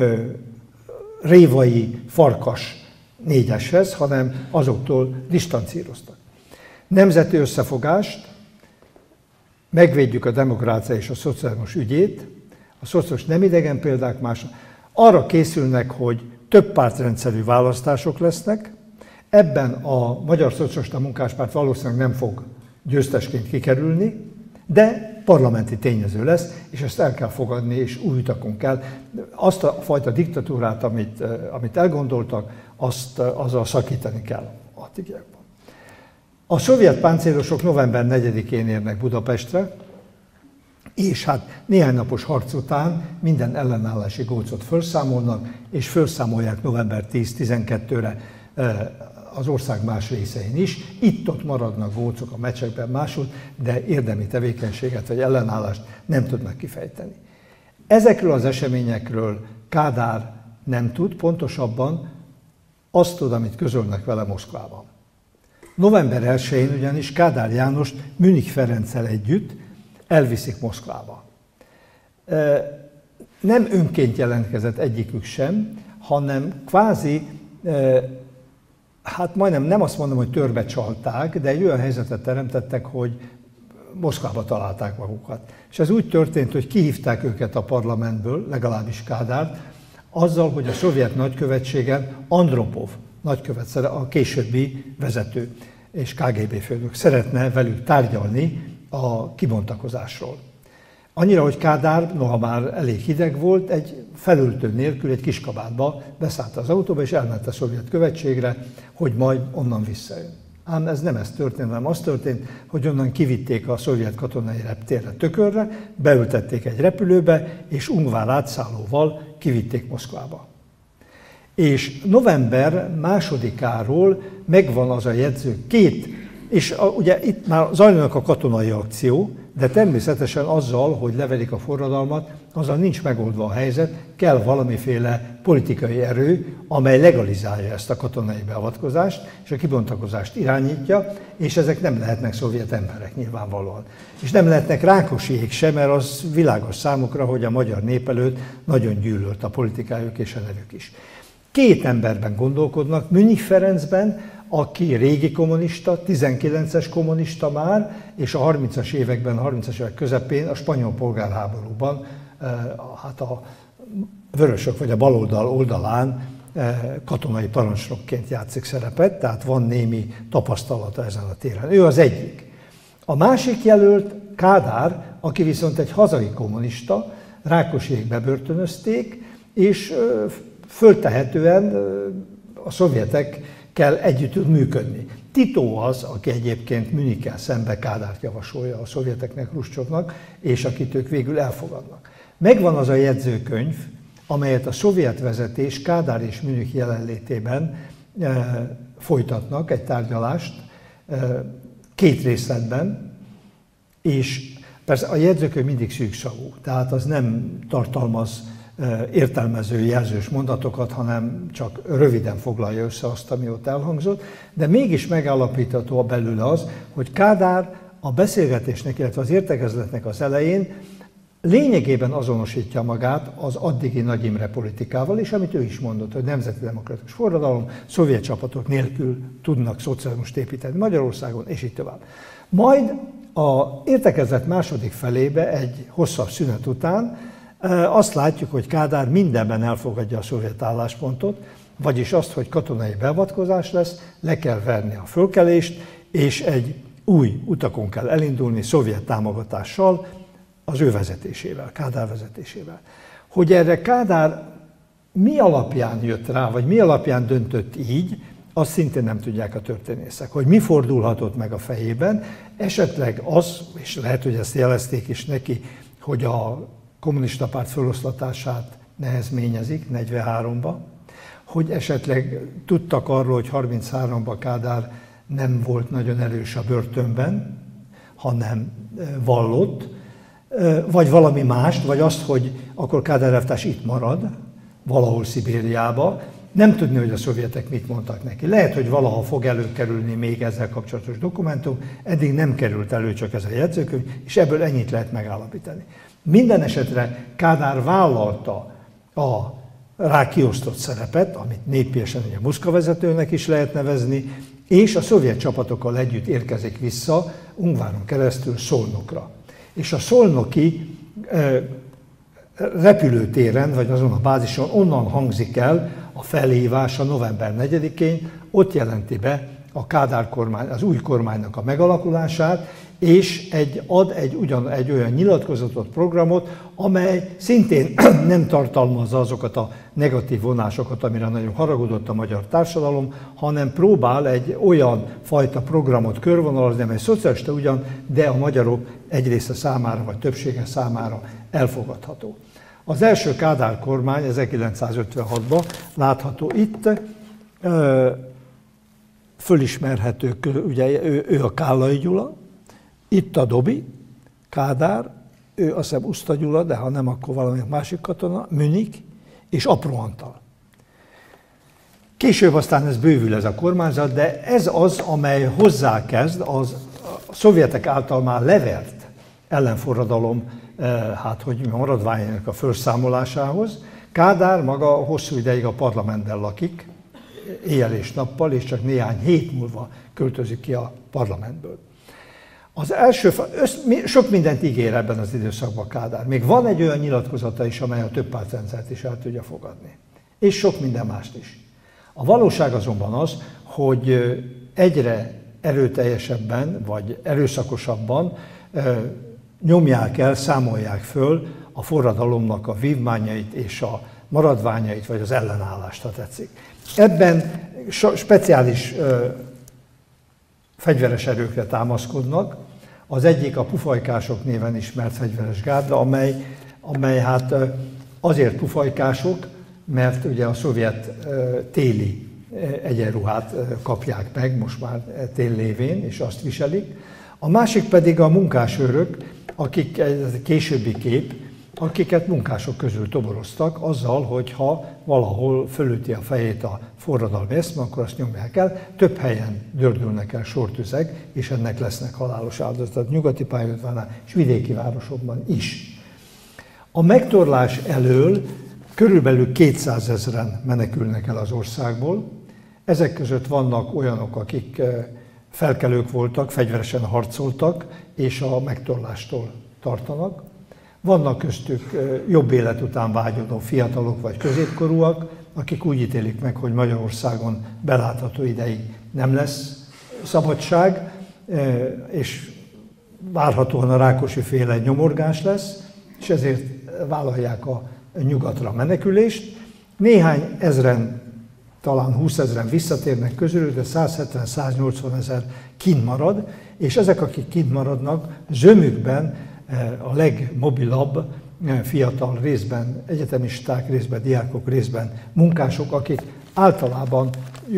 Révai, Farkas négyeshez, hanem azoktól disztancíroztak. Nemzeti összefogást, megvédjük a demokrácia és a szocializmus ügyét, a szocializmus nem idegen példák más, arra készülnek, hogy több pártrendszerű választások lesznek, ebben a Magyar Szocialista Munkáspárt valószínűleg nem fog győztesként kikerülni, de parlamenti tényező lesz, és ezt el kell fogadni, és új utakon kell. Azt a fajta diktatúrát, amit elgondoltak, azzal szakítani kell addigiakban. A szovjet páncélosok november 4-én érnek Budapestre, és hát néhány napos harc után minden ellenállási gócot felszámolnak, és felszámolják november 10-12-re az ország más részein is. Itt-ott maradnak gócok a meccsekben máshol, de érdemi tevékenységet vagy ellenállást nem tudnak kifejteni. Ezekről az eseményekről Kádár nem tud, pontosabban azt tud, amit közölnek vele Moszkvában. November 1-én ugyanis Kádár Jánost Münich Ferenccel együtt elviszik Moszkvába. Nem önként jelentkezett egyikük sem, hanem kvázi, hát majdnem nem azt mondom, hogy törbe csalták, de egy olyan helyzetet teremtettek, hogy Moszkvába találták magukat. És ez úgy történt, hogy kihívták őket a parlamentből, legalábbis Kádárt, azzal, hogy a szovjet nagykövetségen Andropov nagykövet, a későbbi vezető és KGB főnök szeretne velük tárgyalni a kibontakozásról. Annyira, hogy Kádár, noha már elég hideg volt, egy felöltő nélkül egy kis kabátba beszállt az autóba, és elment a szovjet követségre, hogy majd onnan visszajön. Ám ez nem ez történt, hanem az történt, hogy onnan kivitték a szovjet katonai reptérre Tökörre, beültették egy repülőbe, és ungvár átszállóval kivitték Moszkvába. És november 2-áról megvan az a jegyző, és ugye itt már zajlanak a katonai akció, de természetesen azzal, hogy levelik a forradalmat, azzal nincs megoldva a helyzet, kell valamiféle politikai erő, amely legalizálja ezt a katonai beavatkozást, és a kibontakozást irányítja, és ezek nem lehetnek szovjet emberek nyilvánvalóan. És nem lehetnek Rákosiék sem, mert az világos számukra, hogy a magyar nép előtt nagyon gyűlölt a politikájuk és a nevük is. 2 emberben gondolkodnak, Münich Ferencben, aki régi kommunista, 19-es kommunista már, és a 30-as években, a 30-as évek közepén a spanyol polgárháborúban, hát a vörösök vagy a baloldal oldalán katonai parancsnokként játszik szerepet, tehát van némi tapasztalata ezen a téren. Ő az egyik. A másik jelölt Kádár, aki viszont egy hazai kommunista, Rákosiék bebörtönözték, és föltehetően a szovjetekkel együtt tud működni. Tito az, aki egyébként Münichkel szembe Kádárt javasolja a szovjeteknek, Hruscsovnak, és akit ők végül elfogadnak. Megvan az a jegyzőkönyv, amelyet a szovjet vezetés Kádár és Münich jelenlétében folytatnak, egy tárgyalást 2 részletben, és persze a jegyzőkönyv mindig szűkszavú, tehát az nem tartalmaz értelmező, jelzős mondatokat, hanem csak röviden foglalja össze azt, ami ott elhangzott, de mégis megállapítható belőle az, hogy Kádár a beszélgetésnek, illetve az értekezletnek az elején lényegében azonosítja magát az addigi Nagy Imre politikával, és amit ő is mondott, hogy nemzeti demokratikus forradalom, szovjet csapatok nélkül tudnak szocializmust építeni Magyarországon, és így tovább. Majd az értekezlet második felébe, egy hosszabb szünet után azt látjuk, hogy Kádár mindenben elfogadja a szovjet álláspontot, vagyis azt, hogy katonai beavatkozás lesz, le kell verni a fölkelést, és egy új utakon kell elindulni szovjet támogatással, az ő vezetésével, Kádár vezetésével. Hogy erre Kádár mi alapján jött rá, vagy mi alapján döntött így, azt szintén nem tudják a történészek. Hogy mi fordulhatott meg a fejében, esetleg az, és lehet, hogy ezt jelezték is neki, hogy a kommunista párt feloszlatását nehezményezik 43-ba, hogy esetleg tudtak arról, hogy 33-ban Kádár nem volt nagyon erős a börtönben, hanem vallott, vagy valami mást, vagy azt, hogy akkor Kádár elvtárs itt marad, valahol Szibériába, nem tudni, hogy a szovjetek mit mondtak neki. Lehet, hogy valaha fog előkerülni még ezzel kapcsolatos dokumentum, eddig nem került elő csak ez a jegyzőkönyv, és ebből ennyit lehet megállapítani. Minden esetre Kádár vállalta a rá kiosztott szerepet, amit népiesen ugye Muszka vezetőnek is lehet nevezni, és a szovjet csapatokkal együtt érkezik vissza Ungváron keresztül Szolnokra. És a szolnoki repülőtéren, vagy azon a bázison onnan hangzik el a felhívása november 4-én, ott jelenti be a Kádár kormány, az új kormánynak a megalakulását, és ad egy olyan nyilatkozatot, programot, amely szintén nem tartalmazza azokat a negatív vonásokat, amire nagyon haragudott a magyar társadalom, hanem próbál egy olyan fajta programot körvonalazni, amely szocialista ugyan, de a magyarok egy része számára, vagy többsége számára elfogadható. Az első Kádár kormány 1956-ban látható itt, fölismerhető, ugye ő a Kállai Gyula, itt a Dobi, Kádár, ő azt hiszem Uszta Gyula, de ha nem, akkor valami másik katona, Münich és Apró Antal. Később aztán ez bővül ez a kormányzat, de ez az, amely hozzákezd az a szovjetek által már levert ellenforradalom, hát hogy maradványainak a felszámolásához. Kádár maga hosszú ideig a parlamentben lakik, éjjel és nappal, és csak néhány hét múlva költözik ki a parlamentből. Az első, sok mindent ígér ebben az időszakban Kádár. Még van egy olyan nyilatkozata is, amely a többpártrendszert is el tudja fogadni. És sok minden mást is. A valóság azonban az, hogy egyre erőteljesebben, vagy erőszakosabban nyomják el, számolják föl a forradalomnak a vívmányait és a maradványait, vagy az ellenállást, ha tetszik. Ebben speciális fegyveres erőkre támaszkodnak. Az egyik a pufajkások néven ismert fegyveres gárda, amely hát azért pufajkások, mert ugye a szovjet téli egyenruhát kapják meg, most már tél lévén, és azt viselik. A másik pedig a munkásőrök, akik, ez egy későbbi kép, akiket munkások közül toboroztak azzal, hogy ha valahol fölüti a fejét a forradalmi eszme, akkor azt nyomják el. Több helyen dördülnek el sortüzek, és ennek lesznek halálos áldozatok nyugati pályaudvarnál és vidéki városokban is. A megtorlás elől körülbelül 200 000-en menekülnek el az országból. Ezek között vannak olyanok, akik felkelők voltak, fegyveresen harcoltak, és a megtorlástól tartanak. Vannak köztük jobb élet után vágyódó fiatalok vagy középkorúak, akik úgy ítélik meg, hogy Magyarországon belátható ideig nem lesz szabadság, és várhatóan a Rákosi-féle nyomorgás lesz, és ezért vállalják a nyugatra menekülést. Néhány ezren, talán 20 000-en visszatérnek közülük, de 170-180 000 kint marad, és ezek, akik kint maradnak, zömükben a legmobilabb fiatal, részben egyetemisták, részben diákok, részben munkások, akik általában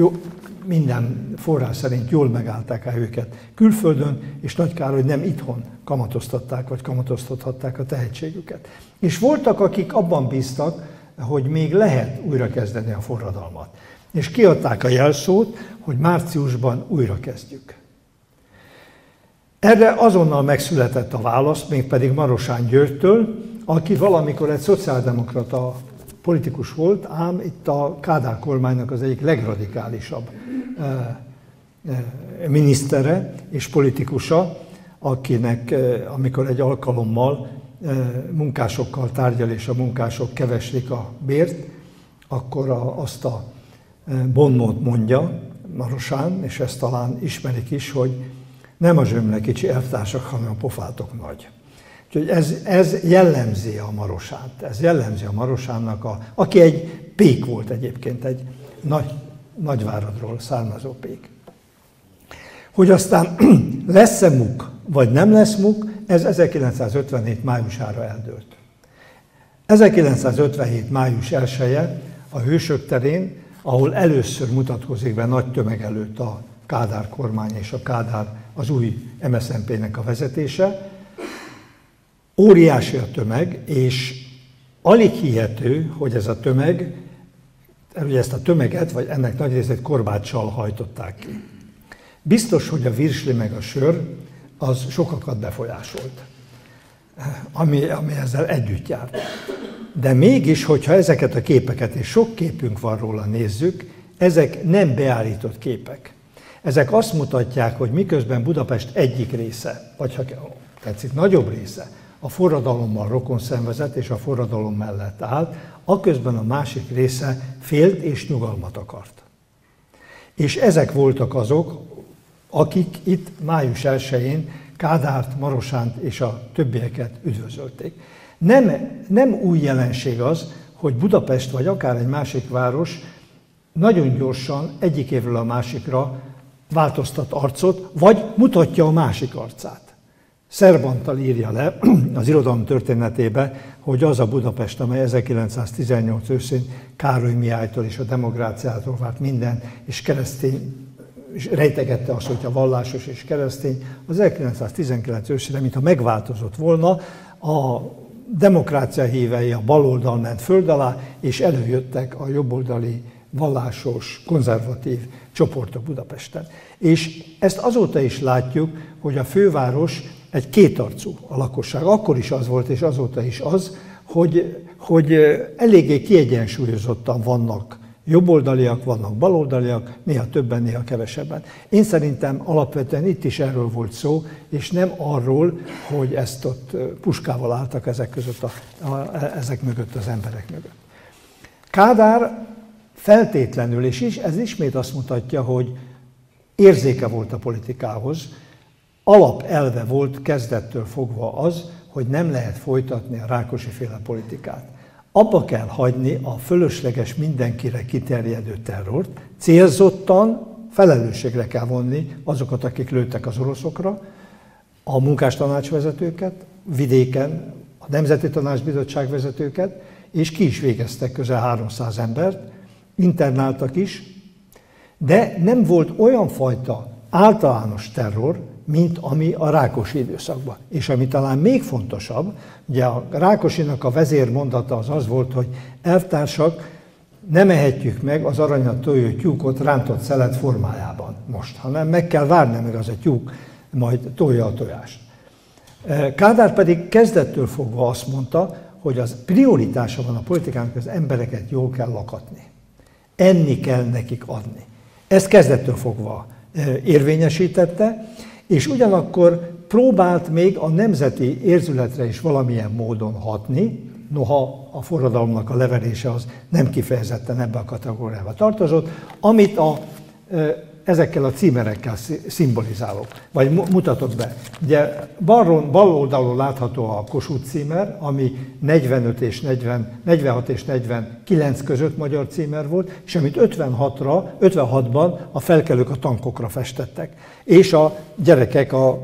minden forrás szerint jól megállták el őket külföldön, és nagy kár, hogy nem itthon kamatoztatták, vagy kamatoztathatták a tehetségüket. És voltak, akik abban bíztak, hogy még lehet újrakezdeni a forradalmat. És kiadták a jelszót, hogy márciusban újrakezdjük. Erre azonnal megszületett a válasz, mégpedig Marosán Györgytől, aki valamikor egy szociáldemokrata politikus volt, ám itt a Kádár kormánynak az egyik legradikálisabb minisztere és politikusa, akinek, amikor egy alkalommal munkásokkal tárgyal, és a munkások keveslik a bért, akkor azt a bonmót mondja Marosán, és ezt talán ismerik is, hogy nem a zsömle kicsi elvtársak, hanem a pofátok nagy. Úgyhogy ez jellemzi a Marosánt, ez jellemzi a Marosánnak, aki egy pék volt egyébként, egy Nagyváradról származó pék. Hogy aztán lesz-e muk, vagy nem lesz muk, ez 1957 májusára eldőlt. 1957 május 1-e a Hősök terén, ahol először mutatkozik be nagy tömeg előtt a Kádár kormány és a Kádár, az új MSZNP-nek a vezetése. Óriási a tömeg, és alig hihető, hogy ez a tömeg, ugye ezt a tömeget, vagy ennek nagy részét korbáccsal hajtották ki. Biztos, hogy a virsli meg a sör, az sokakat befolyásolt, ami ezzel együtt járt. De mégis, hogyha ezeket a képeket, és sok képünk van róla, nézzük, ezek nem beállított képek. Ezek azt mutatják, hogy miközben Budapest egyik része, vagy ha tetszik, nagyobb része, a forradalommal rokonszenvezett és a forradalom mellett állt, aközben a másik része félt és nyugalmat akart. És ezek voltak azok, akik itt május 1-én Kádárt, Marosánt és a többieket üdvözölték. Nem új jelenség az, hogy Budapest vagy akár egy másik város nagyon gyorsan egyik évről a másikra változtat arcot, vagy mutatja a másik arcát. Szerbantal írja le az irodalom történetébe, hogy az a Budapest, amely 1918 őszén Károly Mihálytól és a demokráciától várt minden, és keresztény, és rejtegette azt, hogy a vallásos és keresztény, az 1919 őszére, mintha megváltozott volna, a demokrácia hívei a baloldal ment föld alá, és előjöttek a jobboldali vallásos, konzervatív csoportok Budapesten. És ezt azóta is látjuk, hogy a főváros egy kétarcú a lakosság. Akkor is az volt, és azóta is az, hogy eléggé kiegyensúlyozottan vannak jobboldaliak, vannak baloldaliak, néha többen, néha kevesebben. Én szerintem alapvetően itt is erről volt szó, és nem arról, hogy ezt ott puskával álltak ezek mögött, az emberek mögött. Kádár feltétlenül, és ez ismét azt mutatja, hogy érzéke volt a politikához, alapelve volt kezdettől fogva az, hogy nem lehet folytatni a Rákosi-féle politikát. Abba kell hagyni a fölösleges, mindenkire kiterjedő terrort, célzottan felelősségre kell vonni azokat, akik lőttek az oroszokra, a munkástanácsvezetőket, vidéken a Nemzeti Tanácsbizottság vezetőket, és ki is végeztek közel 300 embert, internáltak is, de nem volt olyan fajta általános terror, mint ami a Rákosi időszakban. És ami talán még fontosabb, ugye a Rákosinak a vezérmondata az volt, hogy elvtársak, nem ehetjük meg az aranyat tojó tyúkot rántott szelet formájában most, hanem meg kell várni, meg az a tyúk majd tolja a tojást. Kádár pedig kezdettől fogva azt mondta, hogy az prioritása van a politikának, az embereket jól kell lakatni. Enni kell nekik adni. Ezt kezdettől fogva érvényesítette, és ugyanakkor próbált még a nemzeti érzületre is valamilyen módon hatni, noha a forradalomnak a leverése az nem kifejezetten ebbe a kategóriába tartozott, amit ezekkel a címerekkel szimbolizálok, vagy mutatok be. Ugye bal oldalon látható a Kossuth címer, ami 46 és 49 között magyar címer volt, és amit 56-ban a felkelők a tankokra festettek, és a gyerekek a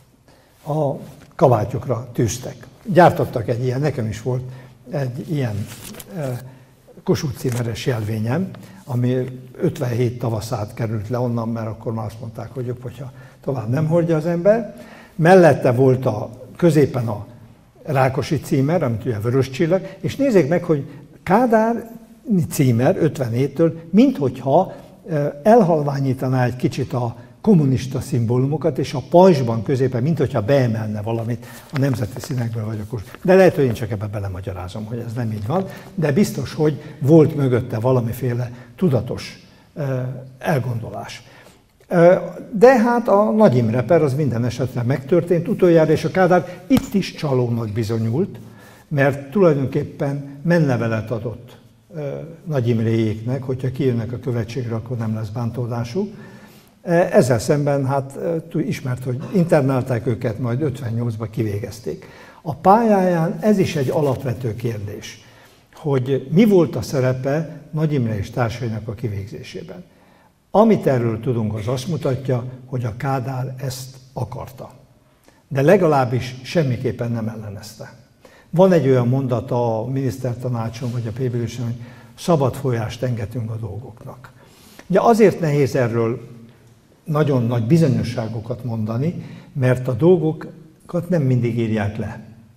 kabátjukra tűztek. Gyártottak egy ilyen, nekem is volt egy ilyen Kossuth címeres jelvényem, ami 57 tavaszát került le onnan, mert akkor már azt mondták, hogy jobb, hogyha tovább nem hordja az ember. Mellette volt középen a Rákosi címer, amit ugye vörös csillag, és nézzék meg, hogy Kádár címer 57-től, minthogyha elhalványítaná egy kicsit a kommunista szimbólumokat, és a pajzsban középen, minthogyha beemelne valamit a nemzeti színekből vagy akkor. De lehet, hogy én csak ebbe belemagyarázom, hogy ez nem így van, de biztos, hogy volt mögötte valamiféle tudatos elgondolás. De hát a Nagy Imre per az minden esetre megtörtént utoljára, és a Kádár itt is csalónak bizonyult, mert tulajdonképpen menlevelet adott Nagy Imréjéknek, hogyha kijönnek a követségre, akkor nem lesz bántódásuk. Ezzel szemben hát ismert, hogy internálták őket, majd 58-ban kivégezték. A pályáján ez is egy alapvető kérdés, hogy mi volt a szerepe Nagy Imre és társainak a kivégzésében. Amit erről tudunk, az azt mutatja, hogy a Kádár ezt akarta. De legalábbis semmiképpen nem ellenezte. Van egy olyan mondata a minisztertanácson vagy a PB-ülésen, hogy szabad folyást engedünk a dolgoknak. Ugye azért nehéz erről nagyon nagy bizonyosságokat mondani, mert a dolgokat nem mindig írják le.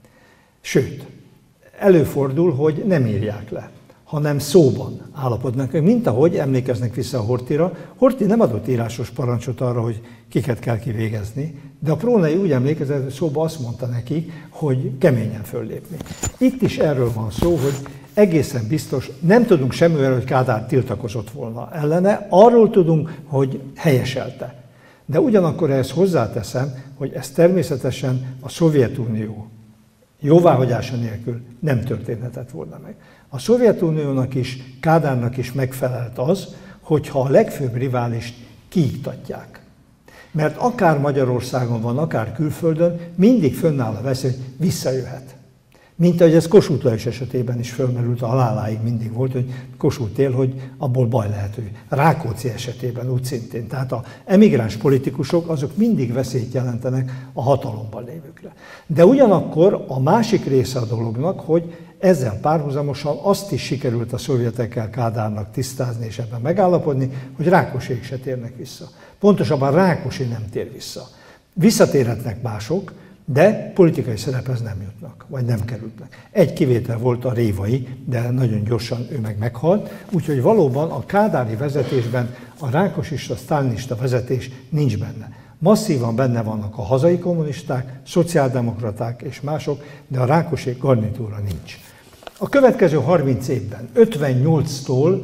Sőt, előfordul, hogy nem írják le, hanem szóban állapodnak. Mint ahogy emlékeznek vissza a Horthyra, Horthy nem adott írásos parancsot arra, hogy kiket kell kivégezni, de a Prónai úgy emlékezett, hogy szóban azt mondta nekik, hogy keményen föllépni. Itt is erről van szó, hogy egészen biztos, nem tudunk semmivel, hogy Kádár tiltakozott volna ellene, arról tudunk, hogy helyeselte. De ugyanakkor ehhez hozzáteszem, hogy ez természetesen a Szovjetunió jóváhagyása nélkül nem történhetett volna meg. A Szovjetuniónak is, Kádárnak is megfelelt az, hogyha a legfőbb riválist kiiktatják. Mert akár Magyarországon van, akár külföldön, mindig fönnáll a veszély, hogy visszajöhet. Mint ahogy ez Kossuth Lajos esetében is fölmerült, a haláláig mindig volt, hogy Kossuth él, hogy abból baj lehet, hogy Rákóczi esetében úgy szintén. Tehát az emigráns politikusok azok mindig veszélyt jelentenek a hatalomban lévőkre. De ugyanakkor a másik része a dolognak, hogy ezzel párhuzamosan azt is sikerült a szovjetekkel Kádárnak tisztázni és ebben megállapodni, hogy Rákosék se térnek vissza. Pontosabban Rákosi nem tér vissza. Visszatérhetnek mások, de politikai szerephez nem jutnak, vagy nem kerülnek. Egy kivétel volt a Révai, de nagyon gyorsan ő meghalt, úgyhogy valóban a kádári vezetésben a rákosista, sztálinista vezetés nincs benne. Masszívan benne vannak a hazai kommunisták, szociáldemokraták és mások, de a Rákosi garnitúra nincs. A következő 30 évben, 58-tól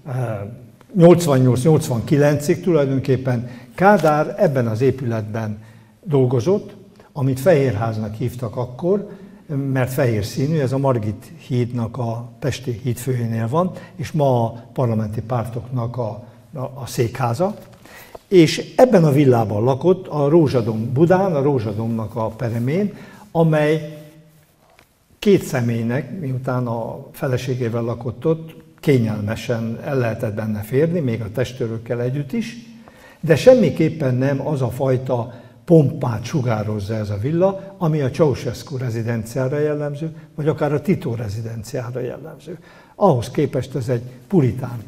88-89-ig tulajdonképpen Kádár ebben az épületben dolgozott, amit Fehérháznak hívtak akkor, mert fehér színű, ez a Margit hídnak a pesti hídfőjénél van, és ma a parlamenti pártoknak a székháza. És ebben a villában lakott a Rózsadom Budán, a Rózsadomnak a peremén, amely két személynek, miután a feleségével lakott ott, kényelmesen el lehetett benne férni, még a testőrökkel együtt is, de semmiképpen nem az a fajta pompát sugározza ez a villa, ami a Ceausescu rezidenciára jellemző, vagy akár a Tito rezidenciára jellemző. Ahhoz képest ez egy puritán.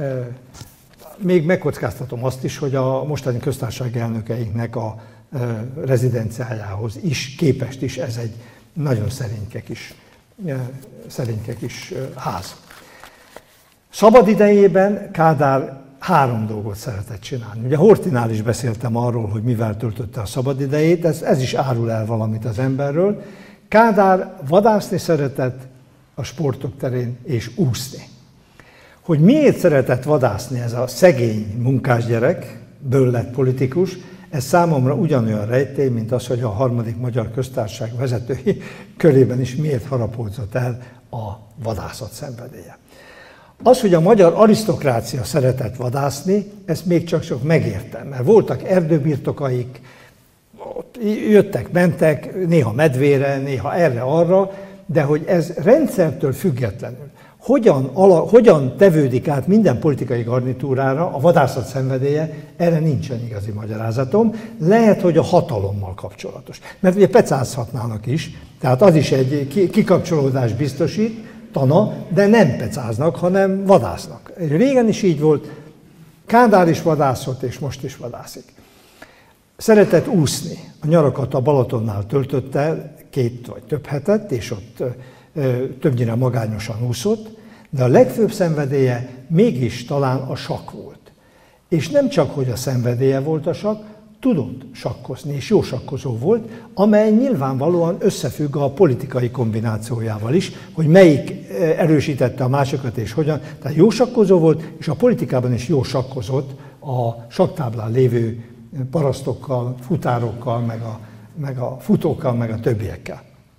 Még megkockáztatom azt is, hogy a mostani köztársasági elnökeinknek a rezidenciájához is képest is ez egy nagyon szerényke kis ház. Szabad idejében Kádár 3 dolgot szeretett csinálni. Ugye Horthynál is beszéltem arról, hogy mivel töltötte a szabadidejét, ez is árul el valamit az emberről. Kádár vadászni szeretett a sportok terén és úszni. Hogy miért szeretett vadászni ez a szegény munkásgyerek, bőlett politikus, ez számomra ugyanolyan rejtély, mint az, hogy a 3. Magyar Köztársaság vezetői körében is miért harapódzott el a vadászat szenvedélye. Az, hogy a magyar arisztokrácia szeretett vadászni, ezt még csak megértem, mert voltak erdőbirtokaik, jöttek, mentek, néha medvére, néha erre-arra, de hogy ez rendszertől függetlenül hogyan tevődik át minden politikai garnitúrára a vadászat szenvedélye, erre nincsen igazi magyarázatom. Lehet, hogy a hatalommal kapcsolatos. Mert ugye pecázhatnának is, tehát az is egy kikapcsolódás biztosítana, de nem pecáznak, hanem vadásznak. Régen is így volt, Kádár is vadászott, és most is vadászik. Szeretett úszni. A nyarakat a Balatonnál töltötte 2 vagy több hetet, és ott többnyire magányosan úszott, de a legfőbb szenvedélye mégis talán a sakk volt. És nem csak, hogy a szenvedélye volt a sakk, tudott sakkozni, és jó sakkozó volt, amely nyilvánvalóan összefügg a politikai kombinációjával is, hogy melyik erősítette a másikat és hogyan. Tehát jó sakkozó volt, és a politikában is jó sakkozott a sakktáblán lévő parasztokkal, futárokkal, meg a futókkal, meg a többiekkel.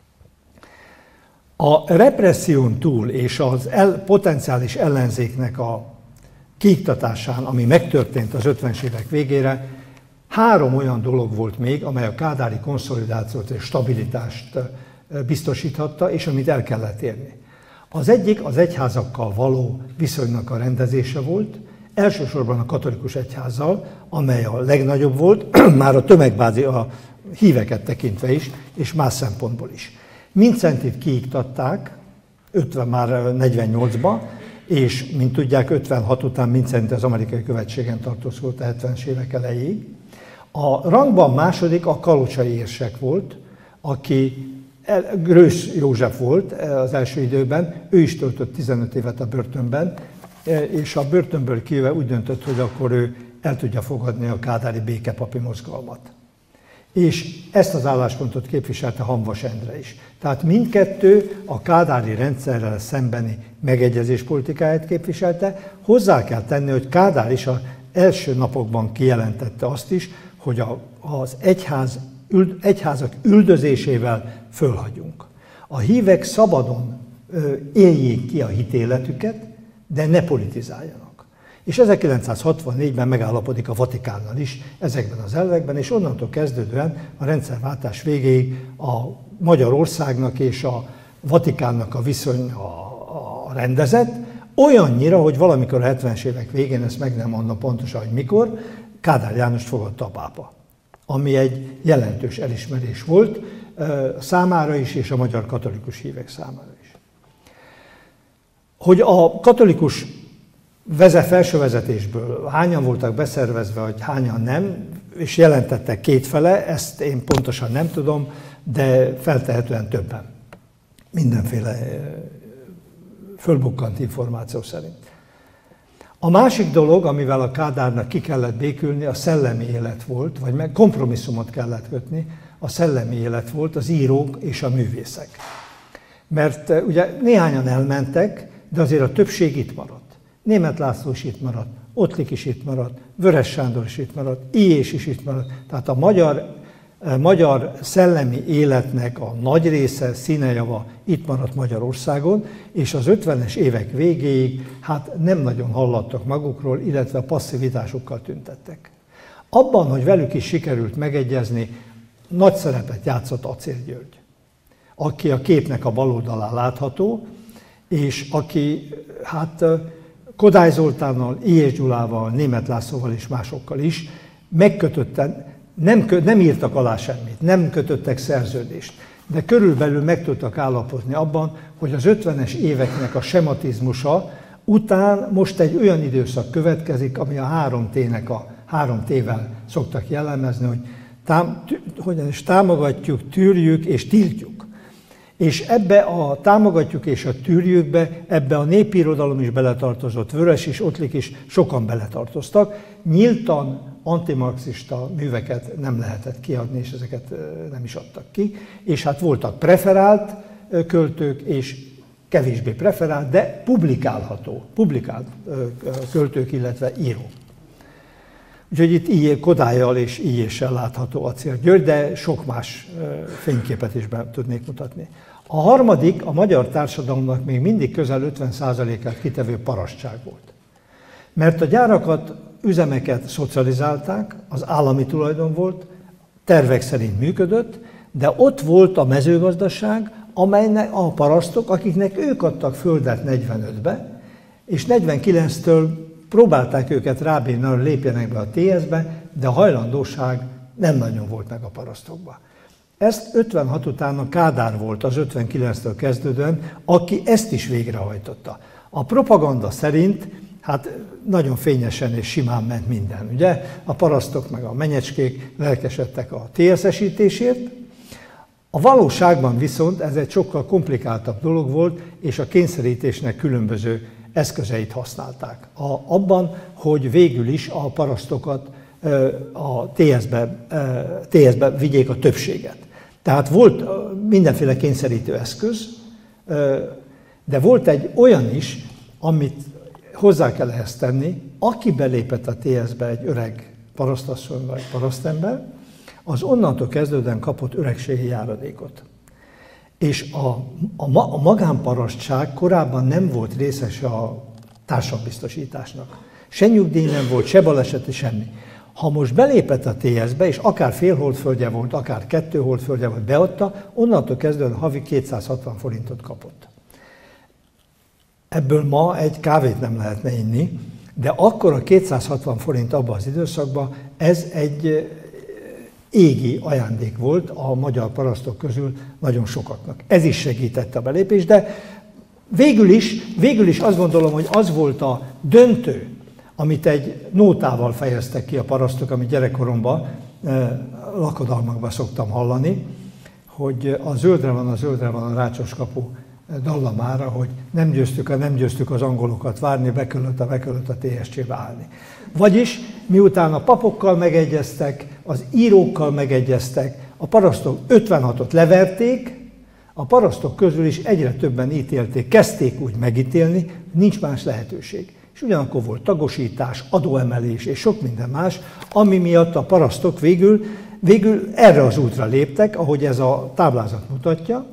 A represszión túl és az potenciális ellenzéknek a kiiktatásán, ami megtörtént az 50-es évek végére, 3 olyan dolog volt még, amely a kádári konszolidációt és stabilitást biztosíthatta, és amit el kellett érni. Az egyik az egyházakkal való viszonynak a rendezése volt, elsősorban a katolikus egyházzal, amely a legnagyobb volt, már a tömegbázi, a híveket tekintve is, és más szempontból is. Mindszentit kiiktatták, már 48-ba, és mint tudják, 56 után Mindszenty az amerikai követségen tartózkodott a 70-es évek elejéig. A rangban második a kalocsai érsek volt, aki Grős József volt az első időben, ő is töltött 15 évet a börtönben, és a börtönből kijöve úgy döntött, hogy akkor ő el tudja fogadni a kádári békepapi mozgalmat. És ezt az álláspontot képviselte Hamvas Endre is. Tehát mindkettő a kádári rendszerrel szembeni megegyezés politikáját képviselte. Hozzá kell tenni, hogy Kádár is az első napokban kijelentette azt is, hogy az egyházak üldözésével fölhagyunk. A hívek szabadon éljék ki a hitéletüket, de ne politizáljanak. És 1964-ben megállapodik a Vatikánnal is ezekben az elvekben, és onnantól kezdődően a rendszerváltás végéig a Magyarországnak és a Vatikánnak a viszony a rendezett, olyannyira, hogy valamikor a 70-es évek végén, ezt meg nem mondom pontosan, hogy mikor, Kádár Jánost fogadta a pápa, ami egy jelentős elismerés volt számára is, és a magyar katolikus hívek számára is. Hogy a katolikus felső vezetésből hányan voltak beszervezve, vagy hányan nem, és jelentettek kétfele, ezt én pontosan nem tudom, de feltehetően többen. Mindenféle fölbukkant információ szerint. A másik dolog, amivel a Kádárnak ki kellett békülni, a szellemi élet volt, vagy meg kompromisszumot kellett kötni, a szellemi élet volt, az írók és a művészek. Mert ugye néhányan elmentek, de azért a többség itt maradt. Németh László is itt maradt, Ottlik is itt maradt, Vörös Sándor is itt maradt, Illyés is itt maradt. Tehát a magyar szellemi életnek a nagy része, színejava itt maradt Magyarországon, és az 50-es évek végéig hát nem nagyon hallattak magukról, illetve a passzivitásukkal tüntettek. Abban, hogy velük is sikerült megegyezni, nagy szerepet játszott Acél György, aki a képnek a bal oldalán látható, és aki hát Kodály Zoltánnal, Illyés Gyulával, Németh Lászlóval és másokkal is megkötötten, nem írtak alá semmit, nem kötöttek szerződést, de körülbelül meg tudtak állapodni abban, hogy az 50-es éveknek a sematizmusa után most egy olyan időszak következik, ami a 3T-nek a 3T-vel szoktak jellemezni, hogy támogatjuk, tűrjük és tiltjuk. És ebbe a támogatjuk és a tűrjükbe, ebbe a népirodalom is beletartozott, Vörös is, Ottlik is, sokan beletartoztak. Nyíltan antimarxista műveket nem lehetett kiadni, és ezeket nem is adtak ki. És hát voltak preferált költők, és kevésbé preferált, de publikált költők, illetve írók. Úgyhogy itt Kodállyal és Ilyéssel látható Acél György, de sok más fényképet is be tudnék mutatni. A harmadik, a magyar társadalomnak még mindig közel 50%-át kitevő parasztság volt. Mert a gyárakat, üzemeket szocializálták, az állami tulajdon volt, tervek szerint működött, de ott volt a mezőgazdaság, amelynek a parasztok, akiknek ők adtak földet 45-be, és 49-től próbálták őket rábírni, hogy lépjenek be a TS-be, de a hajlandóság nem nagyon volt meg a parasztokban. Ezt 56 után a Kádár volt az 59-től kezdődően, aki ezt is végrehajtotta. A propaganda szerint hát nagyon fényesen és simán ment minden, ugye? A parasztok meg a menyecskék lelkesedtek a TS-esítésért. A valóságban viszont ez egy sokkal komplikáltabb dolog volt, és a kényszerítésnek különböző eszközeit használták. Abban, hogy végül is a parasztokat a TS-be vigyék a többséget. Tehát volt mindenféle kényszerítő eszköz, de volt egy olyan is, amit hozzá kell ehhez tenni, aki belépett a TS-be egy öreg parasztasszony vagy parasztember, az onnantól kezdődően kapott öregségi járadékot. És a magánparasztság korábban nem volt részese a társadalombiztosításnak. Se nyugdíj nem volt, se baleseti, semmi. Ha most belépett a TS-be, és akár fél holdföldje volt, akár 2 holdföldje volt, beadta, onnantól kezdően havi 260 forintot kapott. Ebből ma egy kávét nem lehetne inni, de akkor a 260 forint abban az időszakban ez egy égi ajándék volt a magyar parasztok közül nagyon sokaknak. Ez is segítette a belépést, de végül is azt gondolom, hogy az volt a döntő, amit egy nótával fejeztek ki a parasztok, amit gyerekkoromban lakodalmakban szoktam hallani, hogy a zöldre van a rácsos kapu dallamára, hogy nem győztük az angolokat várni, bekölött a TSC-be állni. Vagyis miután a papokkal megegyeztek, az írókkal megegyeztek, a parasztok 56-ot leverték, a parasztok közül is egyre többen ítélték, kezdték úgy megítélni, nincs más lehetőség. És ugyanakkor volt tagosítás, adóemelés és sok minden más, ami miatt a parasztok végül erre az útra léptek, ahogy ez a táblázat mutatja.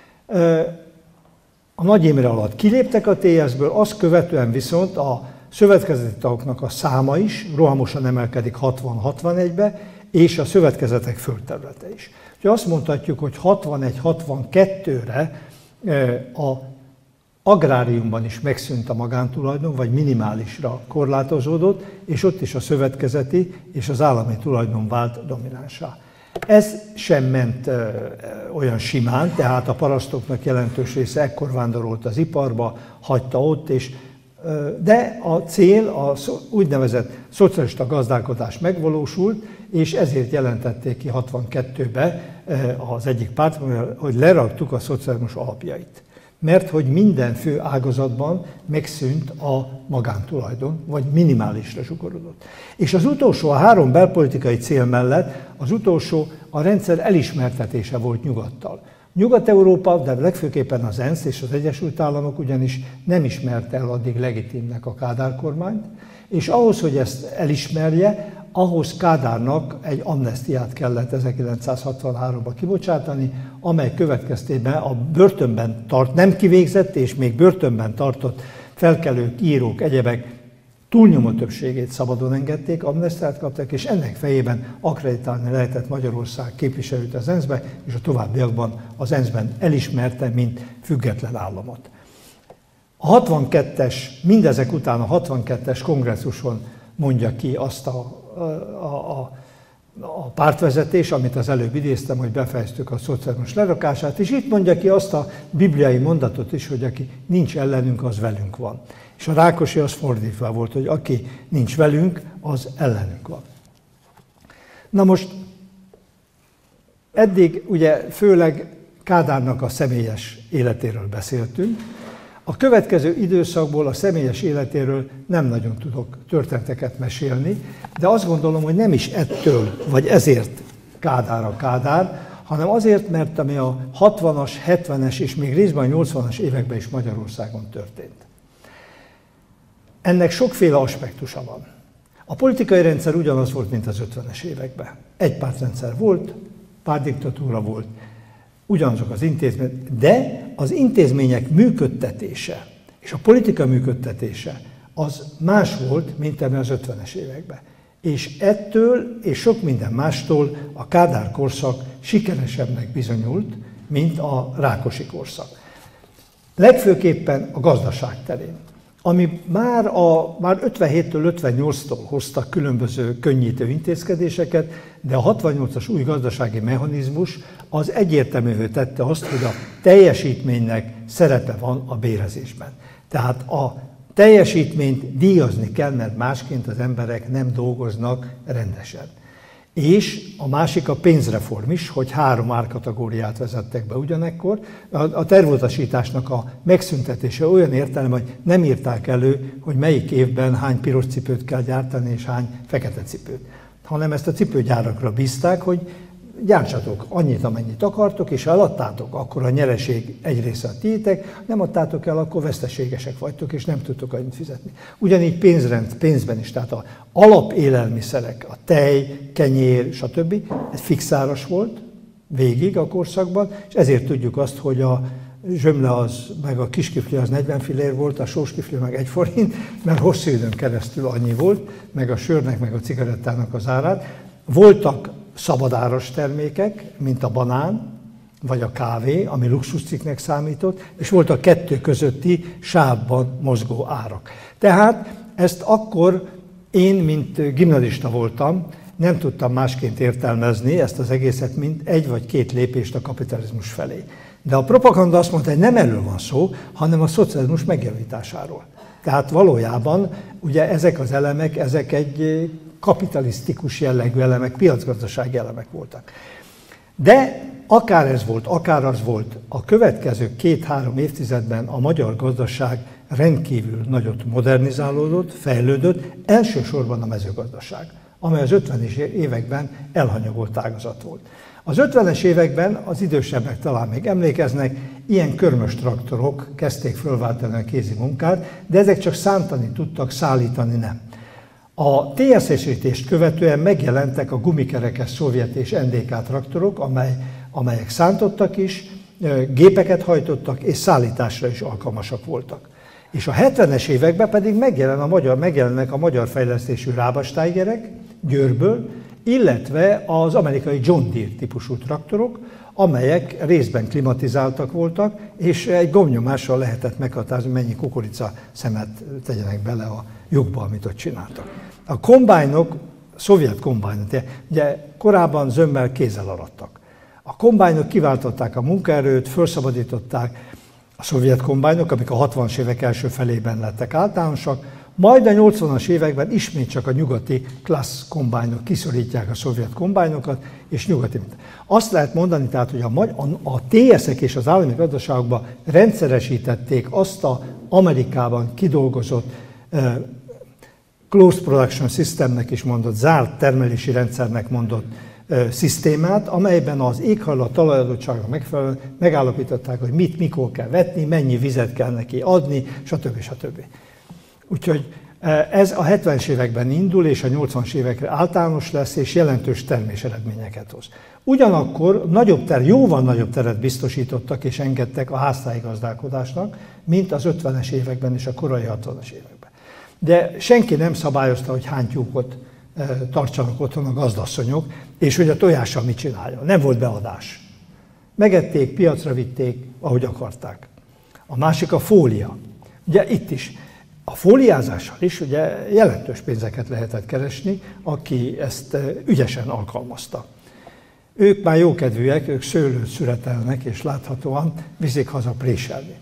A Nagy Imre alatt kiléptek a TS-ből, azt követően viszont a szövetkezeti tagoknak a száma is rohamosan emelkedik 60-61-be, és a szövetkezetek földterülete is. Úgyhogy azt mondhatjuk, hogy 61-62-re a agráriumban is megszűnt a magántulajdon, vagy minimálisra korlátozódott, és ott is a szövetkezeti és az állami tulajdon vált dominánsá. Ez sem ment olyan simán, tehát a parasztoknak jelentős része ekkor vándorolt az iparba, hagyta ott, és De a cél, a úgynevezett szocialista gazdálkodás megvalósult, és ezért jelentették ki 62-ben az egyik párt, hogy leraktuk a szocializmus alapjait. Mert hogy minden fő ágazatban megszűnt a magántulajdon, vagy minimálisra zsugorodott. És az utolsó, a 3 belpolitikai cél mellett az utolsó a rendszer elismertetése volt nyugattal. Nyugat-Európa, de legfőképpen az ENSZ és az Egyesült Államok ugyanis nem ismerte el addig legitimnek a Kádár kormányt, és ahhoz, hogy ezt elismerje, ahhoz Kádárnak egy amnesztiát kellett 1963-ban kibocsátani, amely következtében a börtönben nem kivégzett és még börtönben tartott felkelők, írók, egyebek túlnyomó többségét szabadon engedték, amnesztiát kaptak, és ennek fejében akkreditálni lehetett Magyarország képviselőt az ENSZ-be, és a továbbiakban az ENSZ-ben elismerte, mint független államot. A 62-es, mindezek után a 62-es kongresszuson mondja ki azt a pártvezetés, amit az előbb idéztem, hogy befejeztük a szocializmus lerakását, és itt mondja ki azt a bibliai mondatot is, hogy aki nincs ellenünk, az velünk van. És a Rákosi az fordítva volt, hogy aki nincs velünk, az ellenünk van. Na most, eddig ugye főleg Kádárnak a személyes életéről beszéltünk. A következő időszakból a személyes életéről nem nagyon tudok történeteket mesélni, de azt gondolom, hogy nem is ettől, vagy ezért Kádár a Kádár, hanem azért, mert ami a 60-as, 70-es és még részben a 80-as években is Magyarországon történt. Ennek sokféle aspektusa van. A politikai rendszer ugyanaz volt, mint az 50-es években. Egypártrendszer volt, pártdiktatúra volt, ugyanazok az intézmények, de az intézmények működtetése és a politika működtetése az más volt, mint ebben az 50-es években. És ettől és sok minden mástól a Kádár korszak sikeresebbnek bizonyult, mint a Rákosi korszak. Legfőképpen a gazdaság terén, ami már 57-től 58-tól hoztak különböző könnyítő intézkedéseket, de a 68-as új gazdasági mechanizmus az egyértelművé tette azt, hogy a teljesítménynek szerepe van a bérezésben. Tehát a teljesítményt díjazni kell, mert másként az emberek nem dolgoznak rendesen. És a másik a pénzreform is, hogy 3 árkategóriát vezettek be ugyanekkor. A tervutasításnak a megszüntetése olyan értelme, hogy nem írták elő, hogy melyik évben hány piros cipőt kell gyártani és hány fekete cipőt, hanem ezt a cipőgyárakra bízták, hogy gyártsatok annyit, amennyit akartok, és ha eladtátok, akkor a nyereség egy része a tiétek, nem adtátok el, akkor veszteségesek vagytok, és nem tudtok annyit fizetni. Ugyanígy pénzben is, tehát az alapélelmiszerek, a tej, kenyér, stb. Ez fixáras volt végig a korszakban, és ezért tudjuk azt, hogy a zsömle meg a kiskifli az 40 fillér volt, a sóskifli meg 1 forint, mert hosszú időn keresztül annyi volt, meg a sörnek, meg a cigarettának az árát. Voltak szabadáras termékek, mint a banán, vagy a kávé, ami luxuscikknek számított, és volt a kettő közötti sávban mozgó árak. Tehát ezt akkor én, mint gimnazista voltam, nem tudtam másként értelmezni ezt az egészet, mint 1 vagy 2 lépést a kapitalizmus felé. De a propaganda azt mondta, hogy nem erről van szó, hanem a szocializmus megjavításáról. Tehát valójában ugye ezek az elemek, ezek egy kapitalisztikus jellegű elemek, piacgazdasági elemek voltak. De akár ez volt, akár az volt, a következő 2-3 évtizedben a magyar gazdaság rendkívül nagyot modernizálódott, fejlődött, elsősorban a mezőgazdaság, amely az 50-es években elhanyagolt ágazat volt. Az 50-es években az idősebbek talán még emlékeznek, ilyen körmös traktorok kezdték fölváltani a kézi munkát, de ezek csak szántani tudtak, szállítani nem. A TSZ-esítést követően megjelentek a gumikerekes szovjet és NDK traktorok, amelyek szántottak is, gépeket hajtottak és szállításra is alkalmasak voltak. És a 70-es években pedig megjelennek a magyar fejlesztésű rábasteigerek Győrből, illetve az amerikai John Deere típusú traktorok, amelyek részben klimatizáltak voltak, és egy gombnyomással lehetett meghatározni, mennyi kukorica szemet tegyenek bele a lyukba, amit ott csináltak. A kombájnok, szovjet kombájnok, ugye korábban zömmel kézzel arattak. A kombájnok kiváltották a munkaerőt, felszabadították a szovjet kombájnok, amik a 60-as évek első felében lettek általánosak, majd a 80-as években ismét csak a nyugati klassz kombájnok kiszorítják a szovjet kombájnokat, és nyugati. Azt lehet mondani, tehát, hogy a TS-ek és az állami gazdaságokban rendszeresítették azt az Amerikában kidolgozott closed production systemnek is mondott, zárt termelési rendszernek mondott szisztémát, amelyben az éghajlat talajadottságnak megfelelően megállapították, hogy mit, mikor kell vetni, mennyi vizet kell neki adni, stb. Stb. Úgyhogy ez a 70-es években indul, és a 80-as évekre általános lesz, és jelentős terméseredményeket hoz. Ugyanakkor jóval nagyobb teret biztosítottak és engedtek a háztáji gazdálkodásnak, mint az 50-es években és a korai 60-as években. De senki nem szabályozta, hogy hány tyúkot tartsanak otthon a gazdasszonyok, és hogy a tojással mit csináljon. Nem volt beadás. Megették, piacra vitték, ahogy akarták. A másik a fólia. Ugye itt is. A fóliázással is ugye jelentős pénzeket lehetett keresni, aki ezt ügyesen alkalmazta. Ők már jókedvűek, ők szőlőt szüretelnek, és láthatóan viszik haza préselni.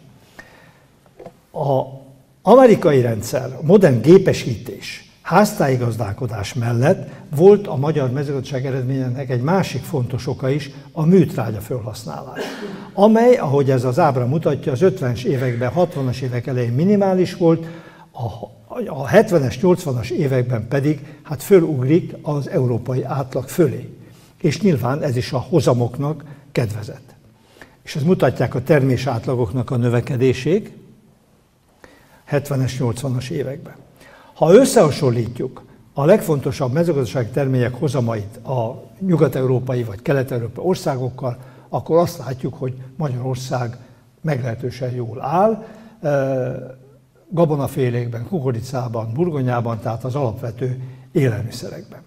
Az amerikai rendszer, a modern gépesítés, háztáji gazdálkodás mellett volt a magyar mezőgazdaság eredményének egy másik fontos oka is, a műtrágya felhasználás, amely, ahogy ez az ábra mutatja, az 50-es években, 60-as évek elején minimális volt, a 70-es, 80-as években pedig hát fölugrik az európai átlag fölé. És nyilván ez is a hozamoknak kedvezett. És ezt mutatják a termés átlagoknak a növekedését 70-es, 80-as években. Ha összehasonlítjuk a legfontosabb mezőgazdasági termékek hozamait a nyugat-európai vagy kelet-európai országokkal, akkor azt látjuk, hogy Magyarország meglehetősen jól áll, gabonafélékben, kukoricában, burgonyában, tehát az alapvető élelmiszerekben.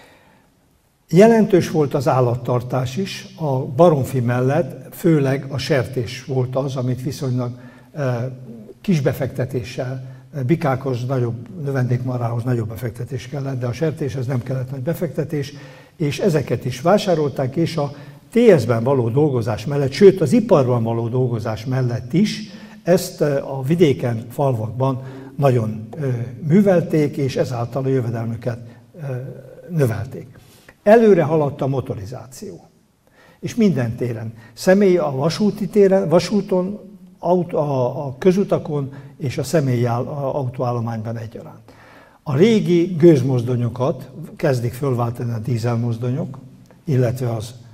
Jelentős volt az állattartás is, a baromfi mellett főleg a sertés volt az, amit viszonylag kis befektetéssel, bikákhoz, nagyobb növendékmarhához nagyobb befektetés kellett, de a sertéshez nem kellett nagy befektetés, és ezeket is vásárolták, és a TS-ben való dolgozás mellett, sőt az iparban való dolgozás mellett is ezt a vidéken, falvakban nagyon művelték, és ezáltal a jövedelmüket növelték. Előre haladt a motorizáció. És minden téren. Személyi a vasúti téren, vasúton, a közutakon és a személyi autóállományban egyaránt. A régi gőzmozdonyokat kezdik fölváltani a dízelmozdonyok, illetve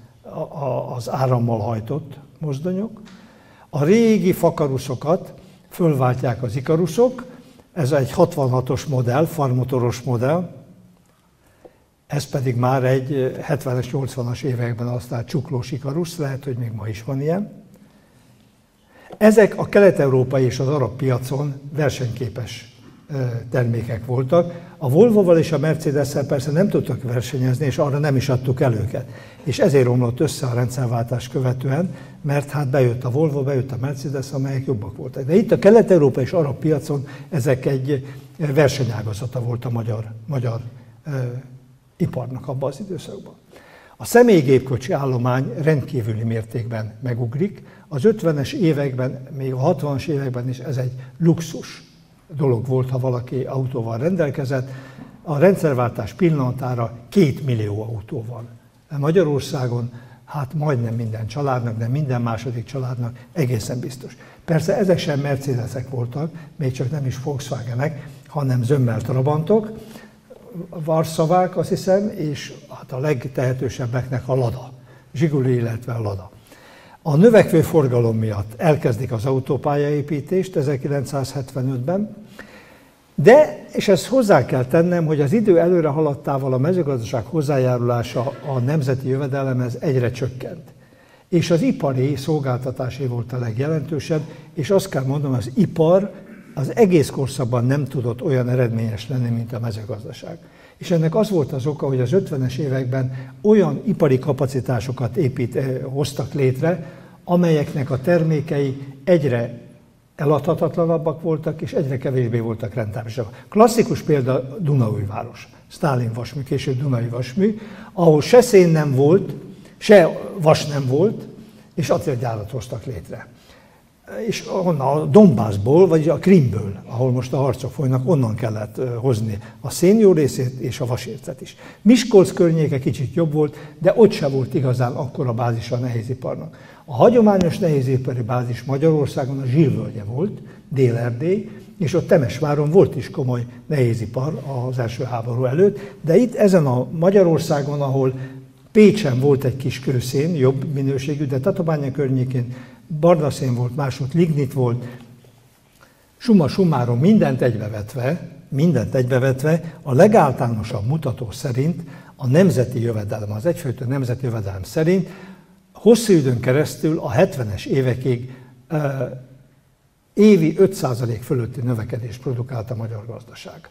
az árammal hajtott mozdonyok. A régi fakaruszokat fölváltják az ikaruszok, ez egy 66-os modell, farmotoros modell, ez pedig már egy 70-es, 80-as években aztán csuklós ikarusz, lehet, hogy még ma is van ilyen. Ezek a kelet-európai és az arab piacon versenyképes termékek voltak. A Volvoval és a Mercedes-szel persze nem tudtak versenyezni, és arra nem is adtuk el őket. És ezért romlott össze a rendszerváltás követően, mert hát bejött a Volvo, bejött a Mercedes, amelyek jobbak voltak. De itt a kelet-európai és arab piacon ezek egy versenyágazata volt a magyar iparnak abban az időszakban. A személygépkocsi állomány rendkívüli mértékben megugrik. Az 50-es években, még a 60-as években is ez egy luxus dolog volt, ha valaki autóval rendelkezett. A rendszerváltás pillanatára 2 millió autó van Magyarországon, hát majdnem minden családnak, de minden második családnak egészen biztos. Persze ezek sem Mercedesek voltak, még csak nem is Volkswagenek, hanem zömmel Trabantok, Varszavák, azt hiszem, és hát a legtehetősebbeknek a Lada, Zsiguli, illetve a Lada. A növekvő forgalom miatt elkezdik az autópályaépítést 1975-ben, de, és ezt hozzá kell tennem, hogy az idő előre haladtával a mezőgazdaság hozzájárulása a nemzeti jövedelemhez egyre csökkent. És az ipari szolgáltatásé volt a legjelentősebb, és azt kell mondanom, az ipar az egész korszakban nem tudott olyan eredményes lenni, mint a mezőgazdaság. És ennek az volt az oka, hogy az 50-es években olyan ipari kapacitásokat hoztak létre, amelyeknek a termékei egyre eladhatatlanabbak voltak, és egyre kevésbé voltak rentábilisak. Klasszikus példa Dunaújváros, Sztálin vasmű, később Dunai vasmű, ahol se szén nem volt, se vas nem volt, és acélgyárat hoztak létre. és onnan a Donbassból, vagy a Krimből, ahol most a harcok folynak, onnan kellett hozni a szén jó részét és a vasércet is. Miskolc környéke kicsit jobb volt, de ott se volt igazán akkora bázis a nehéziparnak. A hagyományos nehézipari bázis Magyarországon a Zsilvölgye volt, Dél-Erdély, és ott Temesváron volt is komoly nehézipar az első háború előtt, de itt ezen a Magyarországon, ahol Pécsen volt egy kis kőszén, jobb minőségű, de Tatabánya környékén barnaszén volt, máshogy lignit volt, summa summarum mindent egybevetve, a legáltalánosabb mutató szerint a nemzeti jövedelem, az egyfőjtő nemzeti jövedelem szerint hosszú időn keresztül a 70-es évekig évi 5% fölötti növekedést produkált a magyar gazdaság.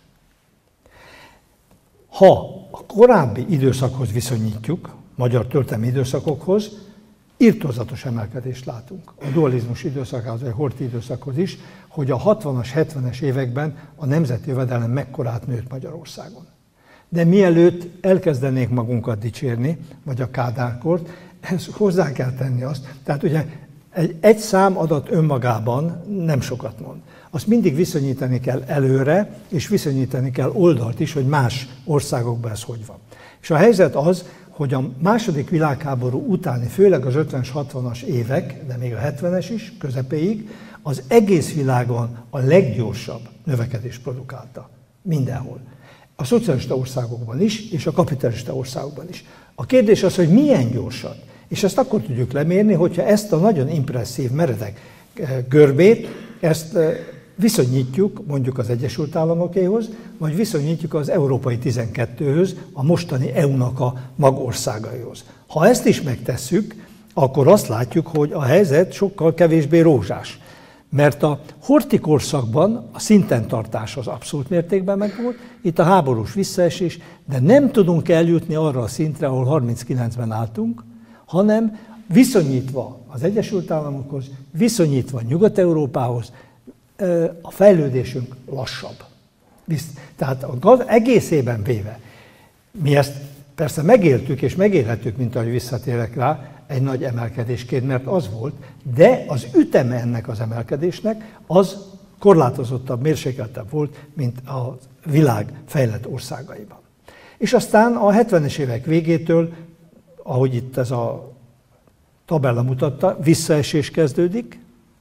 Ha a korábbi időszakhoz viszonyítjuk, magyar történelmi időszakokhoz, irtózatos emelkedést látunk. A dualizmus időszakához, vagy a Horthy időszakhoz is, hogy a 60-as, 70-es években a nemzeti jövedelem mekkorát nőtt Magyarországon. De mielőtt elkezdenénk magunkat dicsérni, vagy a Kádárkort, ehhez hozzá kell tenni azt. Tehát ugye egy számadat önmagában nem sokat mond. Azt mindig viszonyítani kell előre, és viszonyítani kell oldalt is, hogy más országokban ez hogy van. És a helyzet az, hogy a második világháború utáni, főleg az 50-es, 60-as évek, de még a 70-es is, közepéig, az egész világon a leggyorsabb növekedést produkálta. Mindenhol. A szocialista országokban is, és a kapitalista országokban is. A kérdés az, hogy milyen gyorsan. És ezt akkor tudjuk lemérni, hogyha ezt a nagyon impresszív, meredek görbét, ezt viszonyítjuk mondjuk az Egyesült Államokéhoz, vagy viszonyítjuk az Európai 12-höz, a mostani EU-nak a magországaihoz. Ha ezt is megtesszük, akkor azt látjuk, hogy a helyzet sokkal kevésbé rózsás. Mert a Horthy korszakban a szintentartás az abszolút mértékben megvolt, itt a háborús visszaesés, de nem tudunk eljutni arra a szintre, ahol 39-ben álltunk, hanem viszonyítva az Egyesült Államokhoz, viszonyítva Nyugat-Európához, a fejlődésünk lassabb. Tehát egészében véve, mi ezt persze megéltük és megélhetjük, mint ahogy visszatérek rá, egy nagy emelkedésként, mert az volt, de az üteme ennek az emelkedésnek az korlátozottabb, mérsékeltebb volt, mint a világ fejlett országaiban. És aztán a 70-es évek végétől, ahogy itt ez a tabella mutatta, visszaesés kezdődik,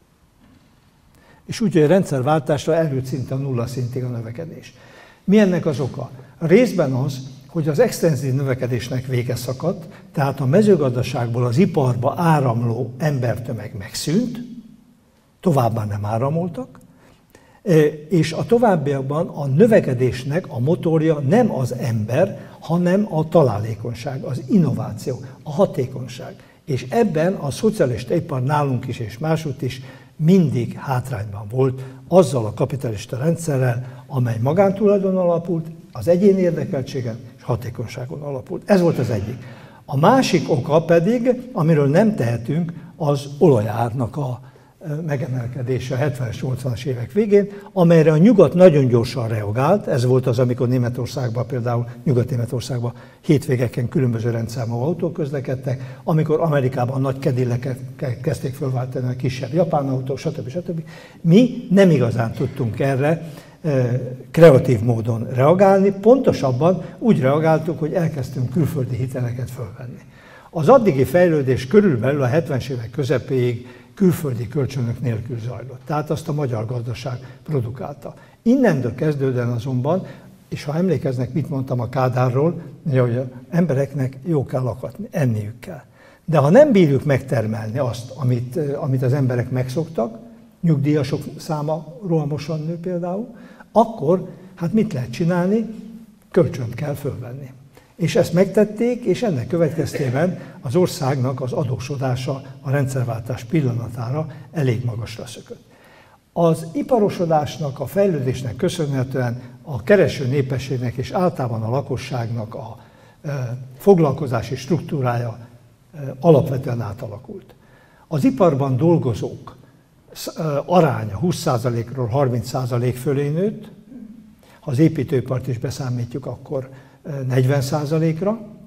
és úgy, hogy a rendszerváltásra előtt szinte a nulla szintig a növekedés. Mi ennek az oka? Részben az, hogy az extenzív növekedésnek vége szakadt, tehát a mezőgazdaságból az iparba áramló embertömeg megszűnt, továbbá nem áramoltak, és a továbbiakban a növekedésnek a motorja nem az ember, hanem a találékonyság, az innováció, a hatékonyság. És ebben a szocialista ipar nálunk is és másútt is mindig hátrányban volt azzal a kapitalista rendszerrel, amely magántulajdon alapult, az egyéni érdekeltségen és hatékonyságon alapult. Ez volt az egyik. A másik oka pedig, amiről nem tehetünk, az olajárnak a megemelkedése a 70-es, 80-as évek végén, amelyre a nyugat nagyon gyorsan reagált. Ez volt az, amikor Németországban, például Nyugat-Németországban hétvégeken különböző rendszámú autók közlekedtek, amikor Amerikában nagy Cadillacet kezdték fölváltani a kisebb japán autók, stb. Mi nem igazán tudtunk erre kreatív módon reagálni, pontosabban úgy reagáltuk, hogy elkezdtünk külföldi hiteleket fölvenni. Az addigi fejlődés körülbelül a 70-es évek közepéig külföldi kölcsönök nélkül zajlott. Tehát azt a magyar gazdaság produkálta. Innentől kezdődően azonban, és ha emlékeznek, mit mondtam a Kádárról, hogy az embereknek jó kell lakatni, enniük kell. De ha nem bírjuk megtermelni azt, amit az emberek megszoktak, nyugdíjasok száma rohamosan nő például, akkor hát mit lehet csinálni? Kölcsönt kell fölvenni. És ezt megtették, és ennek következtében az országnak az adósodása a rendszerváltás pillanatára elég magasra szökött. Az iparosodásnak, a fejlődésnek köszönhetően a kereső népességnek és általában a lakosságnak a foglalkozási struktúrája alapvetően átalakult. Az iparban dolgozók aránya 20%-ról 30% fölé nőtt, ha az építőipart is beszámítjuk, akkor 40%-ra.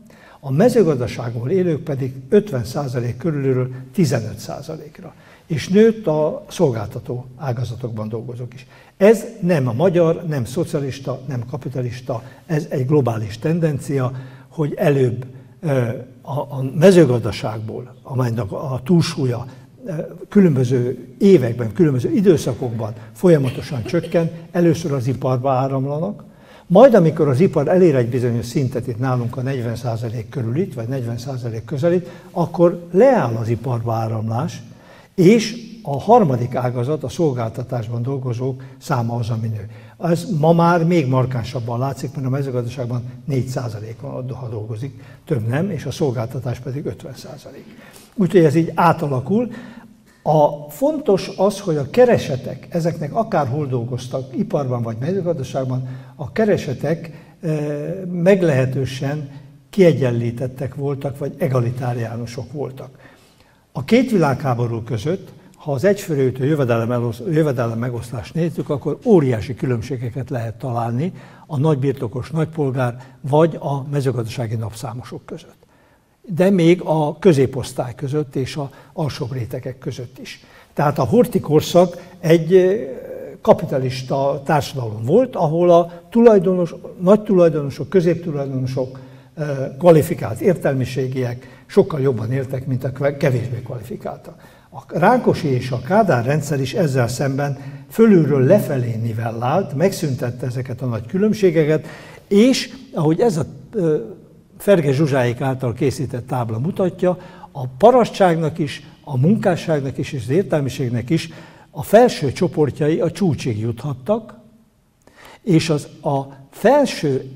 a mezőgazdaságból élők pedig 50% körülről 15%-ra. És nőtt a szolgáltató ágazatokban dolgozók is. Ez nem a magyar, nem szocialista, nem kapitalista, ez egy globális tendencia, hogy előbb a mezőgazdaságból, amelynek a túlsúlya különböző években, különböző időszakokban folyamatosan csökken, először az iparba áramlanak, majd amikor az ipar elér egy bizonyos szintet, itt nálunk a 40% körülit, vagy 40% közelít, akkor leáll az iparba áramlás, és a harmadik ágazat, a szolgáltatásban dolgozók száma az, ami nő. Ez ma már még markánsabban látszik, mert a mezőgazdaságban 4%-on dolgozik, több nem, és a szolgáltatás pedig 50%. Úgyhogy ez így átalakul. A fontos az, hogy a keresetek, ezeknek akárhol dolgoztak, iparban vagy mezőgazdaságban, a keresetek meglehetősen kiegyenlítettek voltak, vagy egalitáriánusok voltak. A két világháború között, ha az egyfőre jövedelem megosztást nézzük, akkor óriási különbségeket lehet találni a nagybirtokos nagypolgár vagy a mezőgazdasági napszámosok között. De még a középosztály között és az alsóbb rétegek között is. Tehát a horthy korszak egy kapitalista társadalom volt, ahol a nagy tulajdonosok, középtulajdonosok, kvalifikált értelmiségiek sokkal jobban éltek, mint a kevésbé kvalifikáltak. A Rákosi és a Kádár rendszer is ezzel szemben fölülről lefelé nivellált, megszüntette ezeket a nagy különbségeket, és ahogy ez a Ferge Zsuzsáék által készített tábla mutatja, a parasztságnak is, a munkásságnak is és az értelmiségnek is a felső csoportjai a csúcsig juthattak, és a felső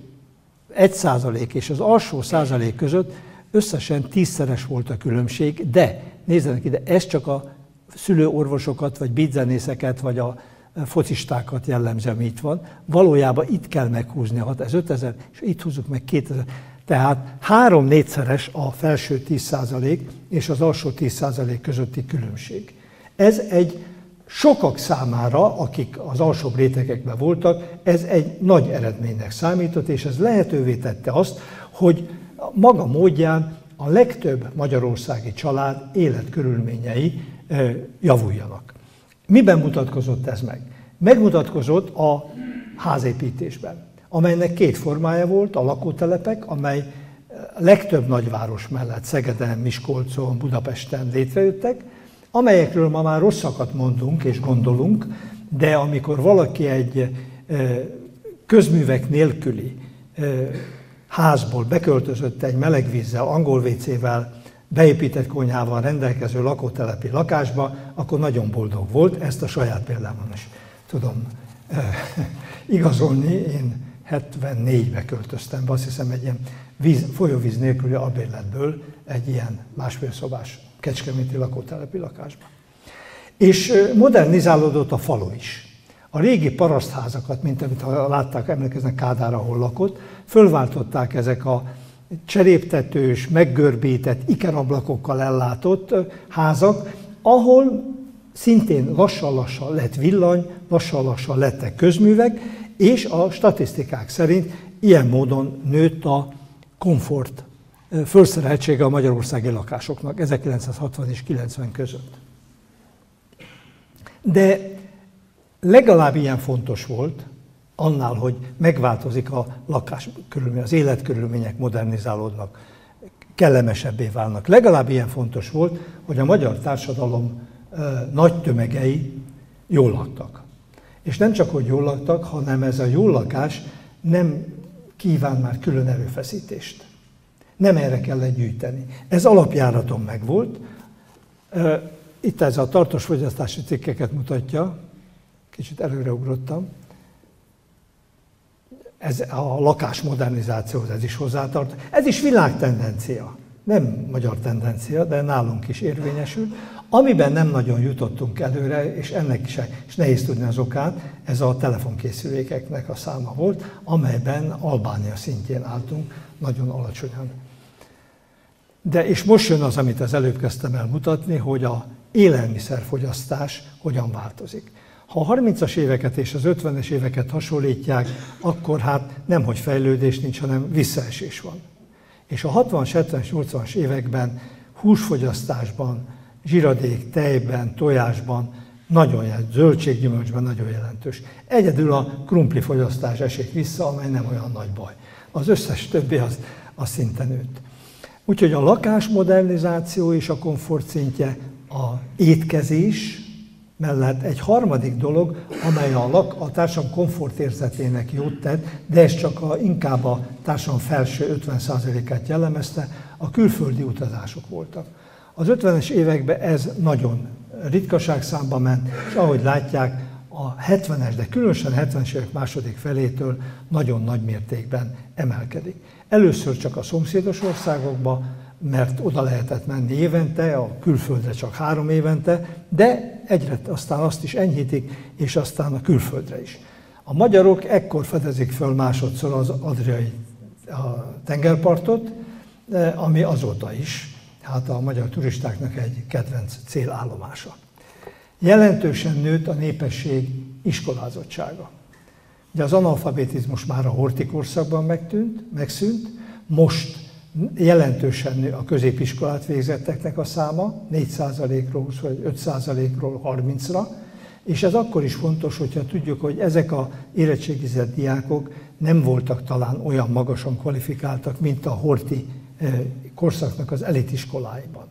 1% és az alsó százalék között összesen 10-szeres volt a különbség, de nézzenek ide, ez csak a szülőorvosokat, vagy beatzenészeket, vagy a focistákat jellemző, ami itt van. Valójában itt kell meghúzni ez 5000, és itt húzzuk meg 2000. Tehát 3-4-szeres a felső 10% és az alsó 10% közötti különbség. Ez egy sokak számára, akik az alsóbb rétegekben voltak, ez egy nagy eredménynek számított, és ez lehetővé tette azt, hogy maga módján a legtöbb magyarországi család életkörülményei javuljanak. Miben mutatkozott ez meg? Megmutatkozott a házépítésben, amelynek két formája volt, a lakótelepek, amely legtöbb nagyváros mellett Szegeden, Miskolcon, Budapesten létrejöttek, amelyekről ma már rosszakat mondunk és gondolunk, de amikor valaki egy közművek nélküli házból beköltözött egy meleg vízzel, angol WC-vel, beépített konyhával rendelkező lakótelepi lakásba, akkor nagyon boldog volt. Ezt a saját példámon is tudom igazolni. Én 74-be költöztem be, azt hiszem egy ilyen folyóvíz nélküli albérletből egy ilyen másfél szobás kecskeméti lakótelepi lakásba. És modernizálódott a falu is. A régi parasztházakat, mint amit látták, emlékeznek Kádár, ahol lakott, fölváltották ezek a cseréptetős, meggörbített, ikerablakokkal ellátott házak, ahol szintén lassan-lassan lett villany, lassan-lassan lettek közművek, és a statisztikák szerint ilyen módon nőtt a komfort fölszereltsége a magyarországi lakásoknak 1960 és 90 között. De legalább ilyen fontos volt, annál, hogy megváltozik a lakáskörülmény, az életkörülmények modernizálódnak, kellemesebbé válnak. Legalább ilyen fontos volt, hogy a magyar társadalom nagy tömegei jól laktak. És nem csak, hogy jól laktak, hanem ez a jól lakás nem kíván már külön erőfeszítést. Nem erre kellett gyűjteni. Ez alapjáraton megvolt. Itt ez a tartós fogyasztási cikkeket mutatja. Kicsit előreugrottam. Ez a lakás modernizációhoz ez is hozzátartozik. Ez is világtendencia. Nem magyar tendencia, de nálunk is érvényesül. Amiben nem nagyon jutottunk előre, és ennek is nehéz tudni az okát, ez a telefonkészülékeknek a száma volt, amelyben Albánia szintjén álltunk, nagyon alacsonyan. De és most jön az, amit az előbb kezdtem el mutatni, hogy az élelmiszerfogyasztás hogyan változik. Ha a 30-as éveket és az 50-es éveket hasonlítják, akkor hát nemhogy fejlődés nincs, hanem visszaesés van. És a 60-as, 70-es, 80-as években húsfogyasztásban, zsiradék, tejben, tojásban nagyon jelentős, zöldséggyümölcsben nagyon jelentős. Egyedül a krumpli fogyasztás esik vissza, amely nem olyan nagy baj. Az összes többi az szinte nőtt. Úgyhogy a lakásmodernizáció és a komfortszintje, a étkezés mellett egy harmadik dolog, amely a társadalom komfortérzetének jót tett, de ez csak inkább a társadalom felső 50%-át jellemezte, a külföldi utazások voltak. Az 50-es években ez nagyon ritkaságszámba ment, és ahogy látják, a 70-es, de különösen 70-es évek második felétől nagyon nagy mértékben emelkedik. Először csak a szomszédos országokba, mert oda lehetett menni évente, a külföldre csak 3 évente, de egyre aztán azt is enyhítik, és aztán a külföldre is. A magyarok ekkor fedezik föl másodszor az adriai tengerpartot, ami azóta is, hát a magyar turistáknak egy kedvenc célállomása. Jelentősen nőtt a népesség iskolázottsága. Ugye az analfabetizmus már a horthy korszakban megszűnt, most jelentősen nő a középiskolát végzetteknek a száma, 4%-ról 5%-ról 30-ra, és ez akkor is fontos, hogyha tudjuk, hogy ezek a érettségizett diákok nem voltak talán olyan magasan kvalifikáltak, mint a horthy korszaknak az elitiskoláiban.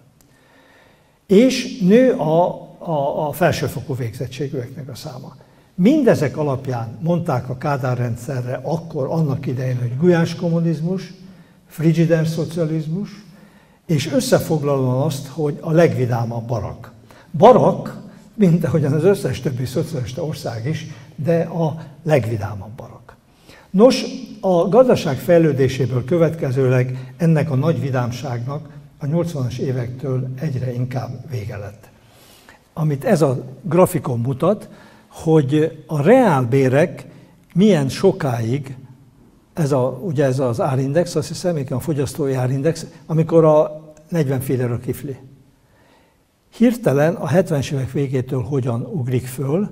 És nő a felsőfokú végzettségűeknek a száma. Mindezek alapján mondták a Kádár rendszerre akkor annak idején, hogy gulyás kommunizmus, frigider szocializmus, és összefoglalóan azt, hogy a legvidámabb barak. Barak, mint ahogyan az összes többi szocialista ország is, de a legvidámabb barak. Nos, a gazdaság fejlődéséből következőleg ennek a nagy vidámságnak a 80-as évektől egyre inkább vége lett. Amit ez a grafikon mutat, hogy a reálbérek milyen sokáig, ugye ez az árindex, azt hiszem, a fogyasztói árindex, amikor a 40 féléről kifli. Hirtelen a 70-es évek végétől hogyan ugrik föl,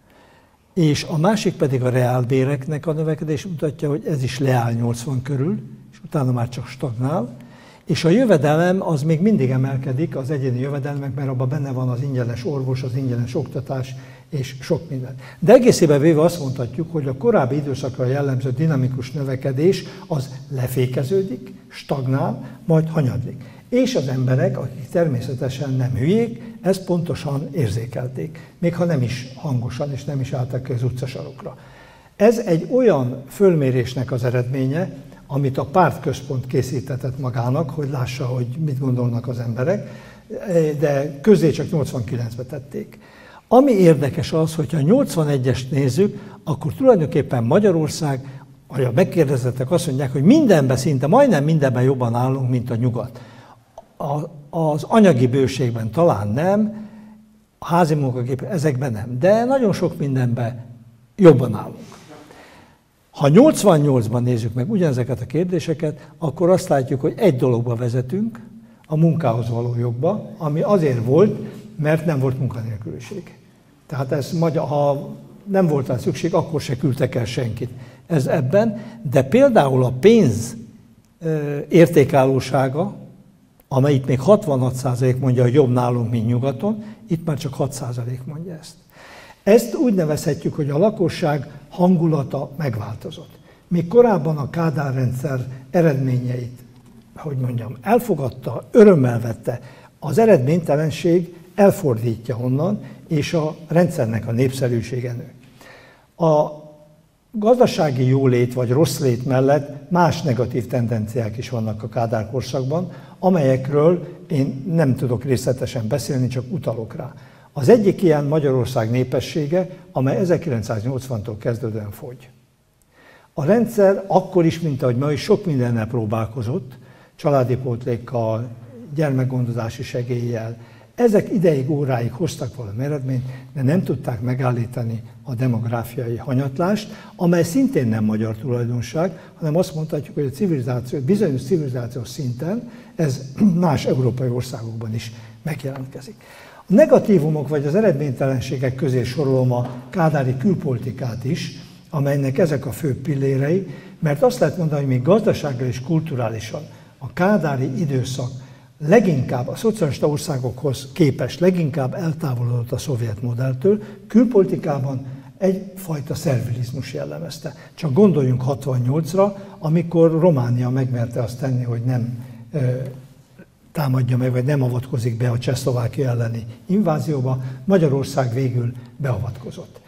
és a másik pedig a reálbéreknek a növekedés mutatja, hogy ez is leáll 80 körül, és utána már csak stagnál, és a jövedelem az még mindig emelkedik, az egyéni jövedelmek, mert abban benne van az ingyenes orvos, az ingyenes oktatás, és sok minden. De egészében véve azt mondhatjuk, hogy a korábbi időszakra jellemző dinamikus növekedés az lefékeződik, stagnál, majd hanyadlik. És az emberek, akik természetesen nem hülyék, ezt pontosan érzékelték, még ha nem is hangosan, és nem is álltak ki az utcasarokra. Ez egy olyan fölmérésnek az eredménye, amit a pártközpont készítetett magának, hogy lássa, hogy mit gondolnak az emberek, de közzé csak 89-ben tették. Ami érdekes az, hogyha 81-est nézzük, akkor tulajdonképpen Magyarország, ahogy a megkérdezettek azt mondják, hogy mindenben, szinte majdnem mindenben jobban állunk, mint a nyugat. Az anyagi bőségben talán nem, a házi munkagép ezekben nem, de nagyon sok mindenben jobban állunk. Ha 88-ban nézzük meg ugyanezeket a kérdéseket, akkor azt látjuk, hogy egy dologba vezetünk, a munkához való jogba, ami azért volt, mert nem volt munkanélküliség. Tehát ha nem volt rá szükség, akkor se küldtek el senkit. Ez ebben, de például a pénz értékállósága, amely itt még 66% mondja, hogy jobb nálunk, mint nyugaton, itt már csak 6% mondja ezt. Ezt úgy nevezhetjük, hogy a lakosság hangulata megváltozott. Még korábban a Kádár rendszer eredményeit, hogy mondjam, elfogadta, örömmel vette, az eredménytelenség elfordítja onnan, és a rendszernek a népszerűsége nő. A gazdasági jólét vagy rossz lét mellett más negatív tendenciák is vannak a Kádár korszakban, amelyekről én nem tudok részletesen beszélni, csak utalok rá. Az egyik ilyen Magyarország népessége, amely 1980-tól kezdődően fogy. A rendszer akkor is, mint ahogy ma is, sok mindennel próbálkozott, családi pótlékkal, gyermekgondozási segéllyel. Ezek ideig, óráig hoztak valami eredményt, de nem tudták megállítani a demográfiai hanyatlást, amely szintén nem magyar tulajdonság, hanem azt mondhatjuk, hogy a civilizáció, bizonyos civilizációs szinten ez más európai országokban is megjelentkezik. A negatívumok vagy az eredménytelenségek közé sorolom a kádári külpolitikát is, amelynek ezek a fő pillérei, mert azt lehet mondani, hogy még gazdasággal és kulturálisan a kádári időszak leginkább a szocialista országokhoz képest leginkább eltávolodott a szovjet modelltől, külpolitikában egyfajta szervilizmus jellemezte. Csak gondoljunk 68-ra, amikor Románia megmerte azt tenni, hogy nem támadja meg, vagy nem avatkozik be a Csehszlovákia elleni invázióba, Magyarország végül beavatkozott.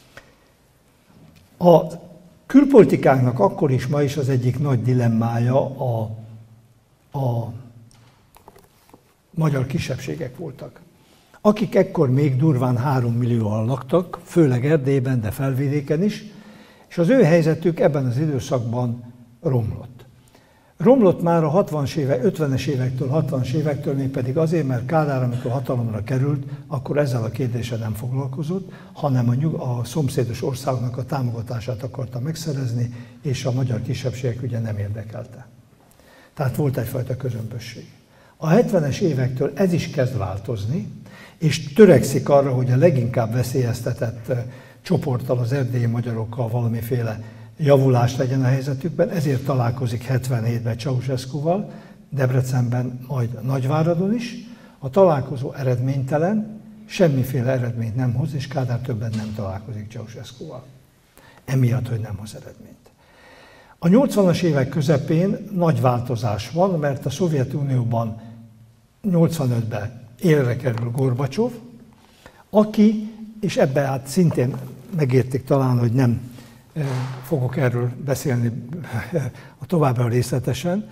A külpolitikánknak akkor is, ma is az egyik nagy dilemmája a magyar kisebbségek voltak, akik ekkor még durván 3 millióan laktak, főleg Erdélyben, de Felvidéken is, és az ő helyzetük ebben az időszakban romlott. Romlott már a 50-es évektől, 60-as évektől, mégpedig azért, mert Kádár, amikor hatalomra került, akkor ezzel a kérdéssel nem foglalkozott, hanem a szomszédos országoknak a támogatását akarta megszerezni, és a magyar kisebbségek ugye nem érdekelte. Tehát volt egyfajta közömbösség. A 70-es évektől ez is kezd változni, és törekszik arra, hogy a leginkább veszélyeztetett csoporttal, az erdélyi magyarokkal valamiféle javulás legyen a helyzetükben, ezért találkozik 77-ben Ceausescuval, Debrecenben, majd Nagyváradon is. A találkozó eredménytelen, semmiféle eredményt nem hoz, és Kádár többet nem találkozik Ceausescuval. Emiatt, hogy nem hoz eredményt. A 80-as évek közepén nagy változás van, mert a Szovjetunióban 85-ben élre kerül Gorbacsov, aki, és ebben hát szintén megértik talán, hogy nem fogok erről beszélni továbbra részletesen,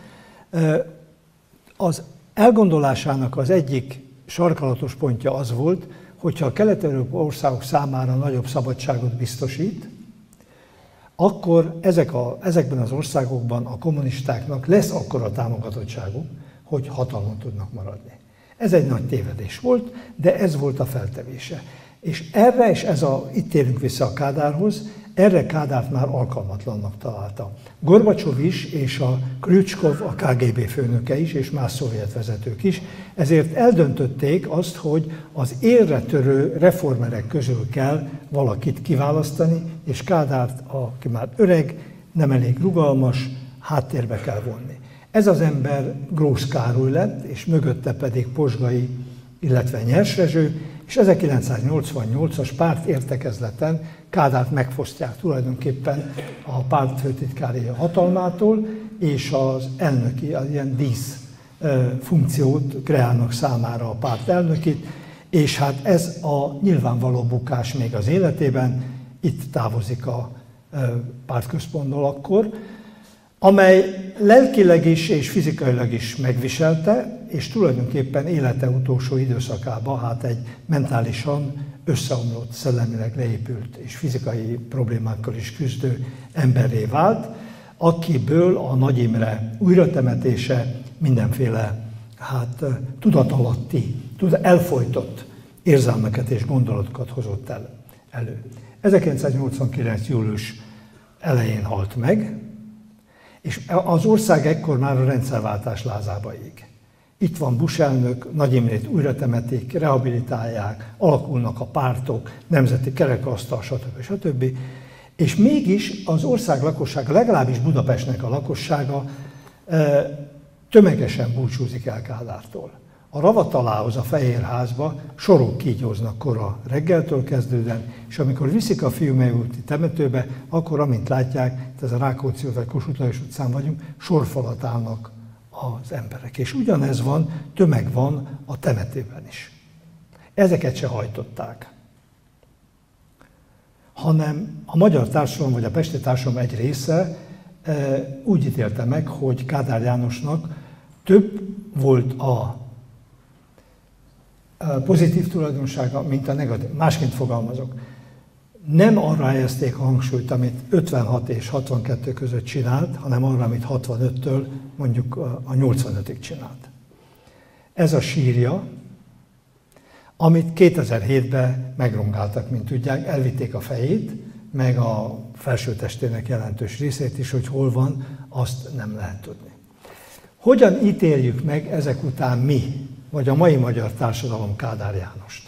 az elgondolásának az egyik sarkalatos pontja az volt, hogyha a kelet-európai országok számára nagyobb szabadságot biztosít, akkor ezekben az országokban a kommunistáknak lesz akkora támogatottságuk, hogy hatalmon tudnak maradni. Ez egy nagy tévedés volt, de ez volt a feltevése. És erre, és itt térünk vissza a Kádárhoz, erre Kádárt már alkalmatlannak találta. Gorbacsov is, és a Krücskov, a KGB főnöke is, és más szovjet vezetők is, ezért eldöntötték azt, hogy az élre törő reformerek közül kell valakit kiválasztani, és Kádárt, aki már öreg, nem elég rugalmas, háttérbe kell vonni. Ez az ember Grósz Károly lett, és mögötte pedig Pozsgai, illetve Nyers Rezső, és 1988-as pártértekezleten Kádárt megfosztják tulajdonképpen a pártfőtitkári hatalmától, és az elnöki, az ilyen dísz funkciót kreálnak számára a párt elnökit, és hát ez a nyilvánvaló bukás még az életében, itt távozik a pártközpontból akkor, amely lelkileg is és fizikailag is megviselte, és tulajdonképpen élete utolsó időszakában hát egy mentálisan összeomlott, szellemileg leépült és fizikai problémákkal is küzdő emberré vált, akiből a Nagy Imre újratemetése mindenféle tudatalatti, elfojtott érzelmeket és gondolatokat hozott elő. 1989. július elején halt meg, és az ország ekkor már a rendszerváltás lázába ég. Itt van Bush elnök, Nagy Imrét újra temetik, rehabilitálják, alakulnak a pártok, nemzeti kerekasztal, stb. És mégis az ország lakossága, legalábbis Budapestnek a lakossága tömegesen búcsúzik el Kádártól. A Ravatalához, a Fehérházba sorok kígyóznak kora reggeltől kezdődően, és amikor viszik a Fiumei úti temetőbe, akkor, amint látják, ez a Rákóczi vagy Kossuth Lajos utcán vagyunk, sorfalat állnak az emberek. És ugyanez van, tömeg van a temetőben is. Ezeket se hajtották. Hanem a magyar társadalom, vagy a pesti társadalom egy része úgy ítélte meg, hogy Kádár Jánosnak több volt a pozitív tulajdonsága, mint a negatív. Másként fogalmazok. Nem arra helyezték a hangsúlyt, amit 56 és 62 között csinált, hanem arra, amit 65-től mondjuk a 85-ig csinált. Ez a sírja, amit 2007-ben megrongáltak, mint tudják, elvitték a fejét, meg a felsőtestének jelentős részét is, hogy hol van, azt nem lehet tudni. Hogyan ítéljük meg ezek után mi, vagy a mai magyar társadalom Kádár Jánost?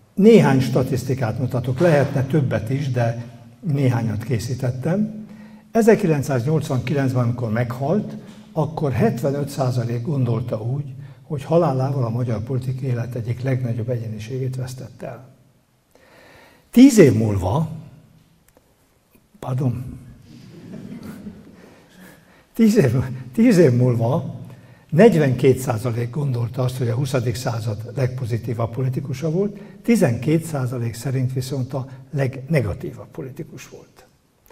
Néhány statisztikát mutatok, lehetne többet is, de néhányat készítettem. 1989-ben, amikor meghalt, akkor 75% gondolta úgy, hogy halálával a magyar politikai élet egyik legnagyobb egyéniségét vesztette el. 10 év múlva, 10 év múlva 42% gondolta azt, hogy a 20. század legpozitívabb politikusa volt, 12% szerint viszont a legnegatívabb politikus volt.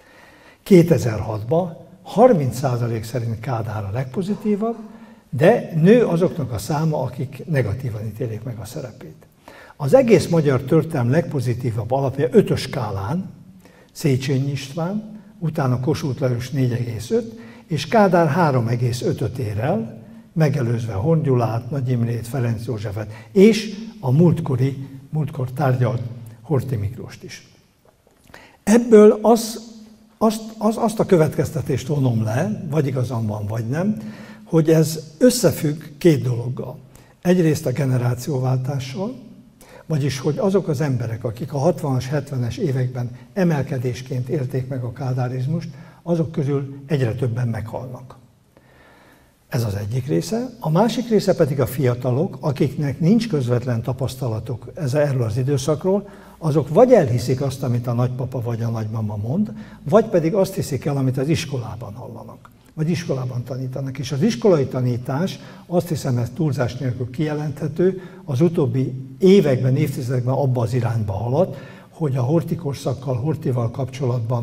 2006-ban 30% szerint Kádár a legpozitívabb, de nő azoknak a száma, akik negatívan ítélik meg a szerepét. Az egész magyar történelem legpozitívabb alapja 5-ös skálán Széchenyi István, utána Kossuth Lajos 4,5, és Kádár 3,5-öt ér el, megelőzve Horn Gyulát, Nagy Imrét, Ferenc Józsefet, és a múltkor tárgyalt Horthy Miklóst is. Ebből azt a következtetést vonom le, vagy igazam van, vagy nem, hogy ez összefügg két dologgal. Egyrészt a generációváltással, vagyis hogy azok az emberek, akik a 60-as, 70-es években emelkedésként élték meg a kádárizmust, azok közül egyre többen meghalnak. Ez az egyik része. A másik része pedig a fiatalok, akiknek nincs közvetlen tapasztalatuk erről az időszakról, azok vagy elhiszik azt, amit a nagypapa vagy a nagymama mond, vagy pedig azt hiszik el, amit az iskolában hallanak, vagy iskolában tanítanak. És az iskolai tanítás, azt hiszem, ez túlzás nélkül kijelenthető, az utóbbi években, évtizedekben abba az irányba haladt, hogy a Horthy korszakkal, Horthyval kapcsolatban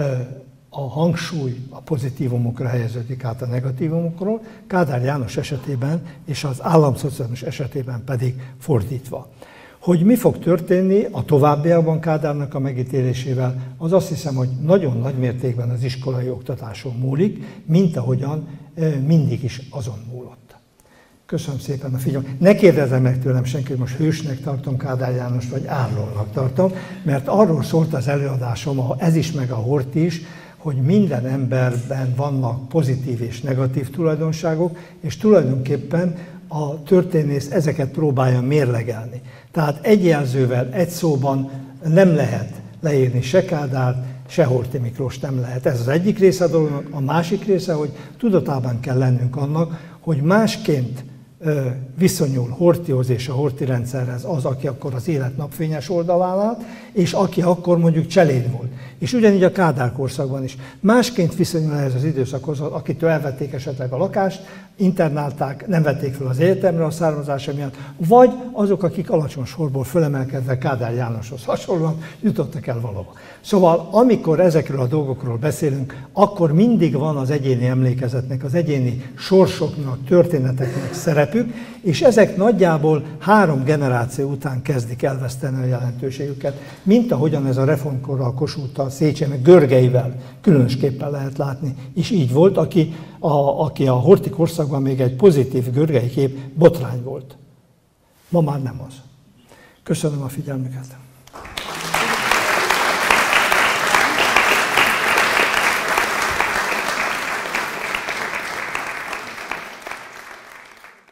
a hangsúly a pozitívumokra helyeződik át a negatívumokról, Kádár János esetében és az államszocializmus esetében pedig fordítva. Hogy mi fog történni a továbbiakban Kádárnak a megítélésével, az azt hiszem, hogy nagyon nagy mértékben az iskolai oktatáson múlik, mint ahogyan mindig is azon múlott. Köszönöm szépen a figyelmet. Ne kérdezzem meg tőlem senki, hogy most hősnek tartom Kádár Jánost, vagy árlónak tartom, mert arról szólt az előadásom, ez is meg a Horthy is, hogy minden emberben vannak pozitív és negatív tulajdonságok, és tulajdonképpen a történész ezeket próbálja mérlegelni. Tehát egy jelzővel, egy szóban nem lehet leírni se Kádárt, se Horthy Miklóst nem lehet. Ez az egyik része a dolognak. A másik része, hogy tudatában kell lennünk annak, hogy másként viszonyul Horthyhoz és a Horthy rendszerhez az, aki akkor az élet napfényes oldalán állt, és aki akkor mondjuk cseléd volt. És ugyanígy a Kádár korszakban is. Másként viszonyul ehhez az időszakhoz, akitől elvették esetleg a lakást, internálták, nem vették fel az egyetemre a származása miatt, vagy azok, akik alacsony sorból fölemelkedve Kádár Jánoshoz hasonlóan jutottak el valahova. Szóval amikor ezekről a dolgokról beszélünk, akkor mindig van az egyéni emlékezetnek, az egyéni sorsoknak, történeteknek szerepük, és ezek nagyjából 3 generáció után kezdik elveszteni a jelentőségüket, mint ahogyan ez a reformkorral, Kossuthtal, Széchenyivel, Görgeivel különösképpen lehet látni. És így volt, aki a Horthy korszakban még egy pozitív Görgei kép botrány volt. Ma már nem az. Köszönöm a figyelmüket.